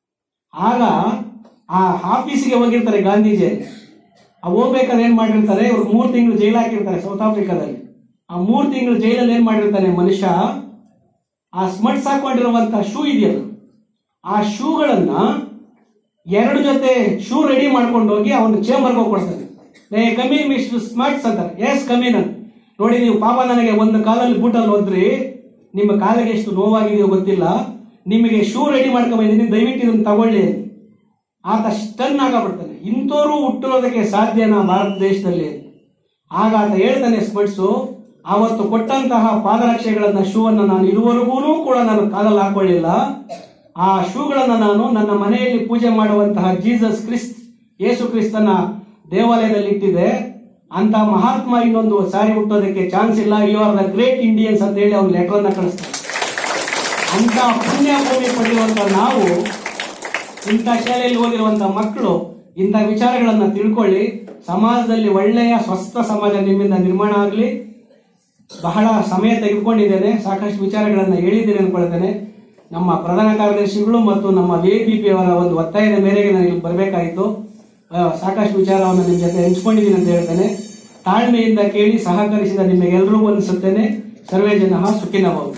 ಆಗ ಆ ಆಫೀಸಿಗೆ ಹೋಗಿರ್ತಾರೆ ಗಾಂಧೀಜಿ. ಆ ಹೋಗ್ಬೇಕಾದ್ರೆ ಏನ್ ಮಾಡಿರ್ತಾರೆ, ಇವ್ರು ಮೂರು ತಿಂಗಳು ಜೈಲು ಹಾಕಿರ್ತಾರೆ ಸೌತ್ ಆಫ್ರಿಕಾದಲ್ಲಿ. ಆ ಮೂರು ತಿಂಗಳು ಜೈಲಲ್ಲಿ ಏನ್ ಮಾಡಿರ್ತಾನೆ ಮನುಷ್ಯ, ಆ ಸ್ಮಟ್ಸ್ ಹಾಕೊಂಡಿರುವಂತ ಶೂ ಇದೆಯಲ್ಲ, ಆ ಶೂಗಳನ್ನ ಎರಡು ಜೊತೆ ಶೂ ರೆಡಿ ಮಾಡ್ಕೊಂಡು ಹೋಗಿ ಅವನು ಚೇಂಬರ್ಗೆ ಹೋಗಿ ಕೊಡ್ತಾನೆ. ಏ ಕಮೀನ್ ಮಿಸ್ಟರ್ ಸ್ಮಟ್ಸ್ ಅಂತಾರೆ. ಎಸ್ ಕಮೀನ್ ಅಂತ. ನೋಡಿ ನೀವು ಪಾಪ ನನಗೆ ಒಂದು ಕಾಲಲ್ಲಿ ಬೂಟಲ್ಲಿ ಹೋದ್ರಿ, ನಿಮ್ಮ ಕಾಲಿಗೆ ಎಷ್ಟು ನೋವಾಗಿದೆಯೋ ಗೊತ್ತಿಲ್ಲ, ನಿಮಗೆ ಶೂ ರೆಡಿ ಮಾಡ್ಕೊಂಡ್ಬಂದಿದ್ದೀನಿ, ದಯವಿಟ್ಟು ಇದನ್ನು ತಗೊಳ್ಳಿ. ಆತ ಸ್ಟನ್ ಆಗಬಿಡ್ತಾನೆ. ಇಂಥವ್ರು ಹುಟ್ಟಿರೋದಕ್ಕೆ ಸಾಧ್ಯನಾ ಭಾರತ ದೇಶದಲ್ಲಿ? ಆಗ ಆತ ಹೇಳ್ತಾನೆ ಸ್ಮಟ್ಸು, ಆವತ್ತು ಕೊಟ್ಟಂತಹ ಪಾದರಕ್ಷೆಗಳನ್ನ ಶೂ ಅನ್ನ ನಾನು ಇದುವರೆಗೂ ಕೂಡ ನಾನು ಕಾಲಲ್ಲಿ ಹಾಕೊಳ್ಳಿಲ್ಲ. ಆ ಶೂಗಳನ್ನ ನಾನು ನನ್ನ ಮನೆಯಲ್ಲಿ ಪೂಜೆ ಮಾಡುವಂತಹ ಜೀಸಸ್ ಕ್ರಿಸ್ತ್ ಯೇಸು ಕ್ರಿಸ್ತನ ದೇವಾಲಯದಲ್ಲಿ ಇಟ್ಟಿದೆ. ಅಂತ ಮಹಾತ್ಮ ಇನ್ನೊಂದು ಸಾರಿ ಹುಟ್ಟೋದಕ್ಕೆ ಚಾನ್ಸ್ ಇಲ್ಲ. You are the great Indians ಅಂತ ಹೇಳಿ ಅವ್ನು ಲೆಟರ್ ಅನ್ನ ಕಳಿಸ್ತಾರೆ. ಅಂತ ಪುಣ್ಯ ಭೂಮಿ ಪಡೆಯುವಂತ ನಾವು, ಇಂಥ ಶಾಲೆಯಲ್ಲಿ ಓದಿರುವಂತಹ ಮಕ್ಕಳು ಇಂಥ ವಿಚಾರಗಳನ್ನ ತಿಳ್ಕೊಳ್ಳಿ. ಸಮಾಜದಲ್ಲಿ ಒಳ್ಳೆಯ ಸ್ವಸ್ಥ ಸಮಾಜ ನಿಮ್ಮಿಂದ ನಿರ್ಮಾಣ ಆಗಲಿ. ಬಹಳ ಸಮಯ ತೆಗೆದುಕೊಂಡಿದ್ದೇನೆ, ಸಾಕಷ್ಟು ವಿಚಾರಗಳನ್ನ ಹೇಳಿದ್ದೇನೆ ಅನ್ಕೊಳ್ತೇನೆ. ನಮ್ಮ ಪ್ರಧಾನ ಕಾರ್ಯದರ್ಶಿಗಳು ಮತ್ತು ನಮ್ಮ ವಿ ಐ ಪಿ ಪಿ ಅವರ ಒಂದು ಒತ್ತಾಯದ ಮೇರೆಗೆ ನಾನು ಇಲ್ಲಿ ಬರಬೇಕಾಯಿತು. ಸಾಕಷ್ಟು ವಿಚಾರವನ್ನು ನಿಮ್ಮ ಜೊತೆ ಹಂಚ್ಕೊಂಡಿದ್ದೀನಿ ಅಂತ ಹೇಳ್ತೇನೆ. ತಾಳ್ಮೆಯಿಂದ ಕೇಳಿ ಸಹಕರಿಸಿದ ನಿಮಗೆಲ್ಲರಿಗೂ ಅನಿಸುತ್ತೇನೆ. ಸರ್ವೇ ಜನಃ ಸುಖಿನಃ ಭವಂತು.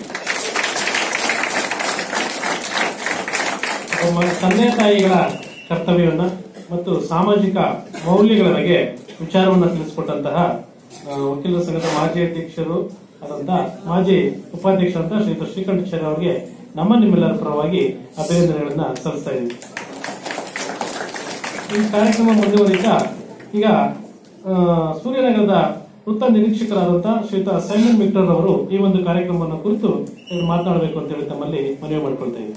ತಂದೆ ತಾಯಿಗಳ ಕರ್ತವ್ಯವನ್ನು ಮತ್ತು ಸಾಮಾಜಿಕ ಮೌಲ್ಯಗಳ ಬಗ್ಗೆ ವಿಚಾರವನ್ನು ತಿಳಿಸಿಕೊಟ್ಟಂತಹ ವಕೀಲರ ಸಂಘದ ಮಾಜಿ ಅಧ್ಯಕ್ಷರು ಆದಂತಹ ಮಾಜಿ ಉಪಾಧ್ಯಕ್ಷರಂತ ಶ್ರೀಯುತ ಶ್ರೀಕಂಠಾಚಾರ್ಯ ಅವರಿಗೆ ನಮ್ಮ ನಿಮ್ಮೆಲ್ಲರ ಪರವಾಗಿ ಅಭಿನಂದನೆಗಳನ್ನ ಸಲ್ಲಿಸ್ತಾ ಇದ್ದೀವಿ. ಈ ಕಾರ್ಯಕ್ರಮ ಮುಂದುವರಿತಾ ಈಗ ಸೂರ್ಯನಗರದ ವೃತ್ತ ನಿರೀಕ್ಷಕರಾದಂತಹ ಶ್ರೀಯುತ ಸೈಮನ್ ಮಿಕ್ಟರ್ ಅವರು ಈ ಒಂದು ಕಾರ್ಯಕ್ರಮವನ್ನು ಕುರಿತು ಮಾತನಾಡಬೇಕು ಅಂತ ಹೇಳಿ ತಮ್ಮಲ್ಲಿ ಮನವಿ ಮಾಡಿಕೊಳ್ತಾ ಇದ್ದೀವಿ.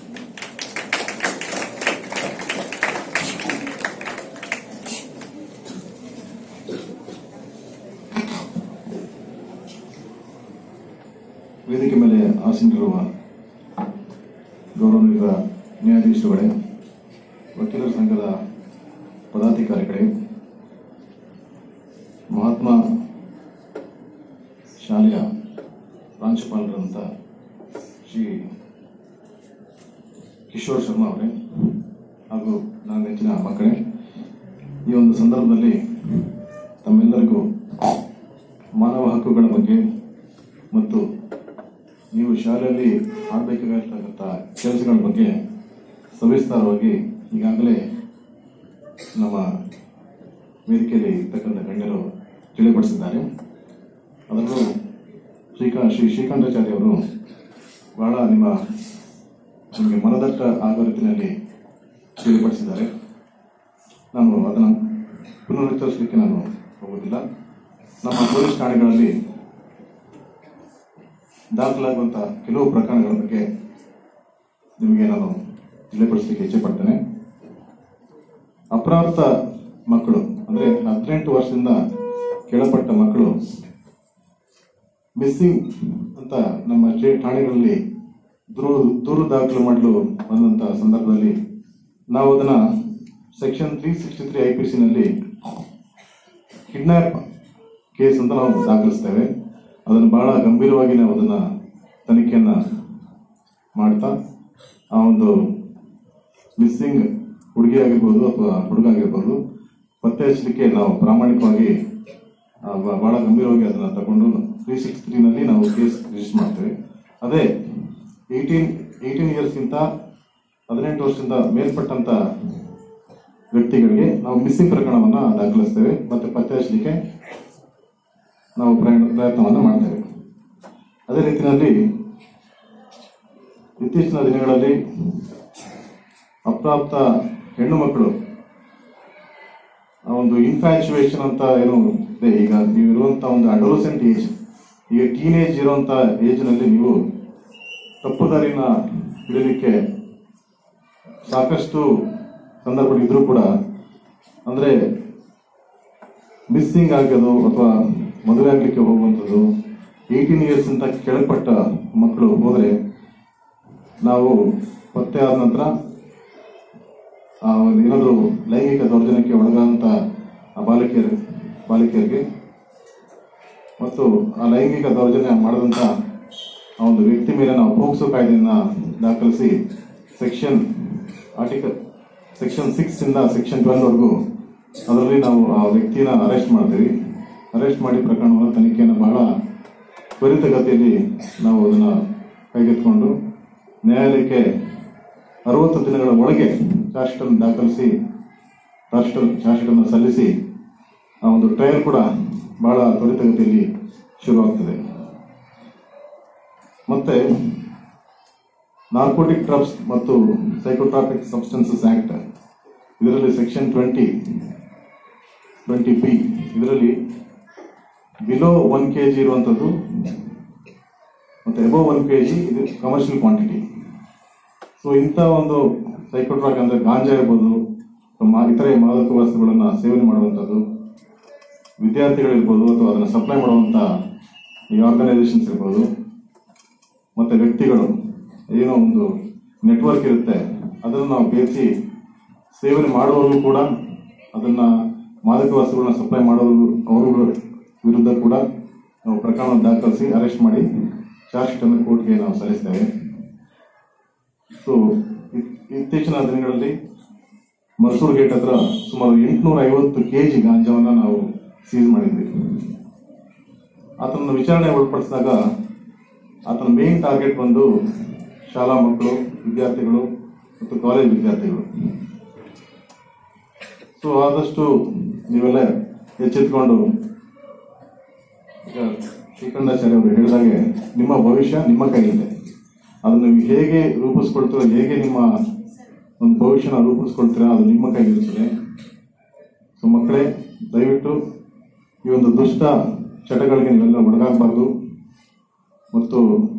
ವೇದಿಕೆ ಮೇಲೆ ಆಸೀನರಿರುವ ಗೌರವಾನ್ವಿತ ನ್ಯಾಯಾಧೀಶರುಗಳೇ, ವಕೀಲರ ಸಂಘದ ಪದಾಧಿಕಾರಿಗಳೇ, ಮಹಾತ್ಮ ಶಾಲೆಯ ಪ್ರಾಂಶುಪಾಲರಂತ ಶ್ರೀ ಕಿಶೋರ್ ಶರ್ಮಾ ಅವರೇ ಹಾಗೂ ನನ್ನ ನೆಚ್ಚಿನ ಮಕ್ಕಳೇ, ಈ ಒಂದು ಸಂದರ್ಭದಲ್ಲಿ ತಮ್ಮೆಲ್ಲರಿಗೂ ಮಾನವ ಹಕ್ಕುಗಳ ಬಗ್ಗೆ ಮತ್ತು ನೀವು ಶಾಲೆಯಲ್ಲಿ ಮಾಡಬೇಕಾಗಿರ್ತಕ್ಕಂಥ ಕೆಲಸಗಳ ಬಗ್ಗೆ ಸವಿಸ್ತಾರವಾಗಿ ಈಗಾಗಲೇ ನಮ್ಮ ವೇದಿಕೆಯಲ್ಲಿ ಇರ್ತಕ್ಕಂಥ ಗಣ್ಯರು ತಿಳಿಪಡಿಸಿದ್ದಾರೆ. ಅದರಲ್ಲೂ ಶ್ರೀಕಾ ಶ್ರೀ ಶ್ರೀಕಂಠಾಚಾರ್ಯ ಅವರು ಬಹಳ ನಿಮ್ಮ ನಿಮಗೆ ಮನದಟ್ಟ ಆಗೋ ರೀತಿಯಲ್ಲಿ ತಿಳಿಪಡಿಸಿದ್ದಾರೆ. ನಾನು ಅದನ್ನು ಪುನರುಚ್ಚರಿಸಲಿಕ್ಕೆ ನಾನು ಹೋಗುವುದಿಲ್ಲ. ನಮ್ಮ ಪೊಲೀಸ್ ಠಾಣೆಗಳಲ್ಲಿ ದಾಖಲಾಗುವಂತಹ ಕೆಲವು ಪ್ರಕರಣಗಳ ಬಗ್ಗೆ ನಿಮಗೆ ನಾನು ತಿಳಿಪಡಿಸಲಿಕ್ಕೆ ಇಚ್ಛೆ ಪಡ್ತೇನೆ. ಅಪ್ರಾಪ್ತ ಮಕ್ಕಳು ಅಂದ್ರೆ ಹದಿನೆಂಟು ವರ್ಷದಿಂದ ಕೆಳಪಟ್ಟ ಮಕ್ಕಳು ಮಿಸ್ಸಿಂಗ್ ಅಂತ ನಮ್ಮ ಠಾಣೆಗಳಲ್ಲಿ ದೂರು ದೂರು ದಾಖಲು ಮಾಡಲು ಬಂದಂತಹ ಸಂದರ್ಭದಲ್ಲಿ ನಾವು ಅದನ್ನ section three sixty three I P C ನಲ್ಲಿ ಕಿಡ್ನಾಪ್ ಕೇಸ್ ಅಂತ ನಾವು ದಾಖಲಿಸ್ತೇವೆ. ಅದನ್ನು ಬಹಳ ಗಂಭೀರವಾಗಿ ನಾವು ಅದನ್ನ ತನಿಖೆಯನ್ನ ಮಾಡ್ತಾ ಆ ಒಂದು ಮಿಸ್ಸಿಂಗ್ ಹುಡುಗಿ ಆಗಿರ್ಬೋದು ಅಥವಾ ಹುಡುಗ ಆಗಿರ್ಬೋದು ಪತ್ತೆ ಹಚ್ಚಲಿಕ್ಕೆ ನಾವು ಪ್ರಾಮಾಣಿಕವಾಗಿ ಬಹಳ ಗಂಭೀರವಾಗಿ ಅದನ್ನ ತಗೊಂಡು ತ್ರೀ ಸಿಕ್ಸ್ ತ್ರೀ ನಲ್ಲಿ ನಾವು ಕೇಸ್ ರಿಜಿಸ್ಟರ್ ಮಾಡ್ತೇವೆ. ಅದೇ ಏಯ್ಟೀನ್ ಏಯ್ಟೀನ್ ಇಯರ್ಸ್ಗಿಂತ ಹದಿನೆಂಟು ವರ್ಷದಿಂದ ಮೇಲ್ಪಟ್ಟಂತ ವ್ಯಕ್ತಿಗಳಿಗೆ ನಾವು ಮಿಸ್ಸಿಂಗ್ ಪ್ರಕರಣವನ್ನ ದಾಖಲಿಸ್ತೇವೆ ಮತ್ತೆ ಪತ್ತೆ ಹಚ್ಚಲಿಕ್ಕೆ ನಾವು ಪ್ರಯತ್ನವನ್ನು ಮಾಡ್ತೇವೆ. ಅದೇ ರೀತಿಯಲ್ಲಿ ಇತ್ತೀಚಿನ ದಿನಗಳಲ್ಲಿ ಅಪ್ರಾಪ್ತ ಹೆಣ್ಣು ಮಕ್ಕಳು ಒಂದು ಇನ್ಫ್ಯಾಚುಯೇಷನ್ ಅಂತ ಏನು ಇದೆ, ಈಗ ನೀವು ಇರುವಂತ ಒಂದು ಅಡೋಲಸೆಂಟ್ ಏಜ್, ಈಗ ಟೀನೇಜ್ ಇರುವಂತ ಏಜ್ ನಲ್ಲಿ ನೀವು ತಪ್ಪು ದಾರಿನ ಹಿಡಿಯಲಿಕ್ಕೆ ಸಾಕಷ್ಟು ಸಂದರ್ಭಗಳಿದ್ರೂ ಕೂಡ ಅಂದ್ರೆ ಮಿಸ್ಸಿಂಗ್ ಆಗೋದು ಅಥವಾ ಮದುವೆ ಆಗ್ಲಿಕ್ಕೆ ಹೋಗುವಂಥದ್ದು ಏಯ್ಟೀನ್ ಇಯರ್ಸ್ ಅಂತ ಕೆಳಪಟ್ಟ ಮಕ್ಕಳು ಹೋದರೆ ನಾವು ಪತ್ತೆ ಆದ ನಂತರ ಏನಾದರೂ ಲೈಂಗಿಕ ದೌರ್ಜನ್ಯಕ್ಕೆ ಒಳಗಾದಂಥ ಆ ಬಾಲಕಿಯರು ಬಾಲಕಿಯರಿಗೆ ಮತ್ತು ಆ ಲೈಂಗಿಕ ದೌರ್ಜನ್ಯ ಮಾಡಿದಂಥ ಆ ಒಂದು ವ್ಯಕ್ತಿ ಮೇಲೆ ನಾವು ಪೋಕ್ಸೋ ಕಾಯ್ದೆಯನ್ನು ದಾಖಲಿಸಿ ಸೆಕ್ಷನ್ ಆರ್ಟಿಕಲ್ ಸೆಕ್ಷನ್ ಸಿಕ್ಸ್ ಇಂದ ಸೆಕ್ಷನ್ ಟ್ವೆಲ್ ವರೆಗೂ ಅದರಲ್ಲಿ ನಾವು ಆ ವ್ಯಕ್ತಿನ ಅರೆಸ್ಟ್ ಮಾಡ್ತೀವಿ. ಅರೆಸ್ಟ್ ಮಾಡಿ ಪ್ರಕರಣವನ್ನು ತನಿಖೆಯನ್ನು ಬಹಳ ತ್ವರಿತಗತಿಯಲ್ಲಿ ನಾವು ಅದನ್ನು ಕೈಗೆತ್ತಿಕೊಂಡು ನ್ಯಾಯಾಲಯಕ್ಕೆ ಅರವತ್ತು ದಿನಗಳ ಒಳಗೆ ಚಾರ್ಜ್ ಶೀಟ್ ಅನ್ನು ದಾಖಲಿಸಿ ಚಾರ್ಜ್ ಶೀಟ್ ಅನ್ನು ಸಲ್ಲಿಸಿ ಆ ಒಂದು ಟ್ರಯಲ್ ಕೂಡ ಬಹಳ ತ್ವರಿತಗತಿಯಲ್ಲಿ ಶುರುವಾಗ್ತದೆ. ಮತ್ತೆ ನಾರ್ಕೋಟಿಕ್ ಡ್ರಗ್ಸ್ ಮತ್ತು ಸೈಕೋಟ್ರಾಪಿಕ್ ಸಬ್ಸ್ಟೆನ್ಸಸ್ ಆಕ್ಟ್ ಇದರಲ್ಲಿ ಸೆಕ್ಷನ್ ಟ್ವೆಂಟಿ ಟ್ವೆಂಟಿ ಬಿ ಇದರಲ್ಲಿ ಬಿಲೋ ಒನ್ ಕೆ ಜಿ ಇರುವಂಥದ್ದು ಮತ್ತು ಎಬೋವ್ ಒನ್ ಕೆ ಜಿ ಇದು ಕಮರ್ಷಿಯಲ್ ಕ್ವಾಂಟಿಟಿ. ಸೊ ಇಂಥ ಒಂದು ಸೈಕೋಟ್ರಾಕ್ ಅಂದರೆ ಗಾಂಜಾ ಇರ್ಬೋದು, ಇತರೆ ಮಾದಕ ವಸ್ತುಗಳನ್ನು ಸೇವನೆ ಮಾಡುವಂಥದ್ದು ವಿದ್ಯಾರ್ಥಿಗಳಿರ್ಬೋದು ಅಥವಾ ಅದನ್ನು ಸಪ್ಲೈ ಮಾಡುವಂಥ ಈ ಆರ್ಗನೈಸೇಷನ್ಸ್ ಇರ್ಬೋದು, ಮತ್ತು ವ್ಯಕ್ತಿಗಳು ಏನೋ ಒಂದು ನೆಟ್ವರ್ಕ್ ಇರುತ್ತೆ ಅದನ್ನು ನಾವು ಬೇಯಿಸಿ ಸೇವನೆ ಮಾಡುವವರು ಕೂಡ ಅದನ್ನು ಮಾದಕ ವಸ್ತುಗಳನ್ನ ಸಪ್ಲೈ ಮಾಡೋರು ಅವರುಗಳ ವಿರುದ್ಧ ಕೂಡ ನಾವು ಪ್ರಕರಣ ದಾಖಲಿಸಿ ಅರೆಸ್ಟ್ ಮಾಡಿ ಚಾರ್ಜ್ ಶೀಟ್ ಅನ್ನು ಕೋರ್ಟ್ಗೆ ನಾವು ಸಲ್ಲಿಸ್ತೇವೆ. ಸೊ ಇತ್ತೀಚಿನ ದಿನಗಳಲ್ಲಿ ಮರ್ಸೂರ್ ಗೇಟ್ ಹತ್ರ ಸುಮಾರು ಎಂಟುನೂರ ಐವತ್ತು ಕೆ ಜಿ ಗಾಂಜಾವನ್ನು ನಾವು ಸೀಸ್ ಮಾಡಿದ್ವಿ. ಆತನನ್ನು ವಿಚಾರಣೆ ಒಳಪಡಿಸಿದಾಗ ಆತನ ಮೇನ್ ಟಾರ್ಗೆಟ್ ಬಂದು ಶಾಲಾ ಮಕ್ಕಳು, ವಿದ್ಯಾರ್ಥಿಗಳು ಮತ್ತು ಕಾಲೇಜ್ ವಿದ್ಯಾರ್ಥಿಗಳು. ಸೊ ಆದಷ್ಟು ನೀವೆಲ್ಲ ಎಚ್ಚೆತ್ಕೊಂಡು ಶ್ರೀಕಂಠಾಚಾರ್ಯ ಅವರು ಹೇಳಿದಾಗೆ ನಿಮ್ಮ ಭವಿಷ್ಯ ನಿಮ್ಮ ಕೈಯಲ್ಲಿದೆ. ಅದನ್ನು ನೀವು ಹೇಗೆ ರೂಪಿಸ್ಕೊಳ್ತೀರೋ, ಹೇಗೆ ನಿಮ್ಮ ಒಂದು ಭವಿಷ್ಯನ ರೂಪಿಸ್ಕೊಳ್ತೀರಾ ಅದು ನಿಮ್ಮ ಕೈಲಿರ್ತದೆ. ಸೊ ಮಕ್ಕಳೇ, ದಯವಿಟ್ಟು ಈ ಒಂದು ದುಷ್ಟ ಚಟಗಳಿಗೆ ನೀವೆಲ್ಲ ಒಳಗಾಗಬಾರ್ದು. ಮತ್ತು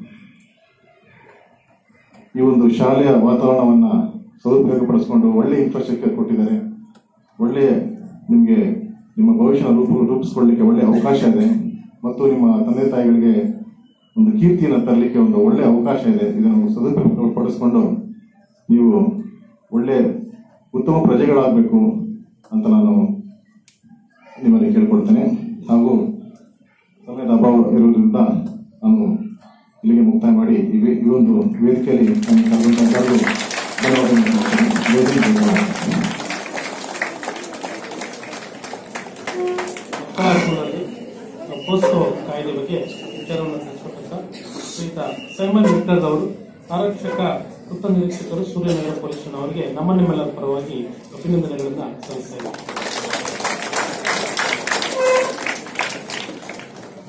ಈ ಒಂದು ಶಾಲೆಯ ವಾತಾವರಣವನ್ನು ಸದುಪಯೋಗಪಡಿಸ್ಕೊಂಡು ಒಳ್ಳೆಯ ಇನ್ಫ್ರಾಸ್ಟ್ರಕ್ಚರ್ ಕೊಟ್ಟಿದ್ದಾರೆ, ಒಳ್ಳೆಯ ನಿಮಗೆ ನಿಮ್ಮ ಭವಿಷ್ಯನ ರೂಪ ರೂಪಿಸ್ಕೊಳ್ಳಿಕ್ಕೆ ಒಳ್ಳೆಯ ಅವಕಾಶ ಇದೆ. ಮತ್ತು ನಿಮ್ಮ ತಂದೆ ತಾಯಿಗಳಿಗೆ ಒಂದು ಕೀರ್ತಿಯನ್ನು ತರಲಿಕ್ಕೆ ಒಂದು ಒಳ್ಳೆಯ ಅವಕಾಶ ಇದೆ. ಇದನ್ನು ಸದುಪಯೋಗಪಡಿಸ್ಕೊಂಡು ನೀವು ಒಳ್ಳೆಯ ಉತ್ತಮ ಪ್ರಜೆಗಳಾಗಬೇಕು ಅಂತ ನಾನು ನಿಮ್ಮಲ್ಲಿ ಕೇಳ್ಕೊಳ್ತೇನೆ. ಹಾಗೂ ಸಮಯದ ಅಭಾವ ಇರುವುದರಿಂದ ನಾನು ಇಲ್ಲಿಗೆ ಮುಕ್ತಾಯ ಮಾಡಿ ಈ ಒಂದು ವೇದಿಕೆಯಲ್ಲಿ ಧನ್ಯವಾದಗಳು. ಪೋಸ್ಕೋ ಕಾಯ್ದೆ ಬಗ್ಗೆ ವಿಚಾರವನ್ನು ತಿಳಿಸಿಕೊಟ್ಟಂತ ಶ್ರೀಯುತ ಸೈಮನ್ ವಿಕ್ಟರ್ ಅವರು, ಆರಕ್ಷಕ ವೃತ್ತ ನಿರೀಕ್ಷಕರು, ಸೂರ್ಯನಗರ ಪೊಲೀಸ್ ಠಾಣೆ ಅವರಿಗೆ ನಮ್ಮ ನಿಮ್ಮೆಲ್ಲರ ಪರವಾಗಿ ಅಭಿನಂದನೆಗಳನ್ನು ಸಲ್ಲಿಸ್ತಾ ಇದ್ದಾರೆ.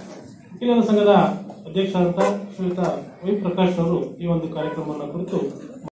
ವಕೀಲರ ಸಂಘದ ಅಧ್ಯಕ್ಷರಾದಂತಹ ಶ್ರೀಯುತ ವೈ ಪ್ರಕಾಶ್ ಅವರು ಈ ಒಂದು ಕಾರ್ಯಕ್ರಮವನ್ನು ಕುರಿತು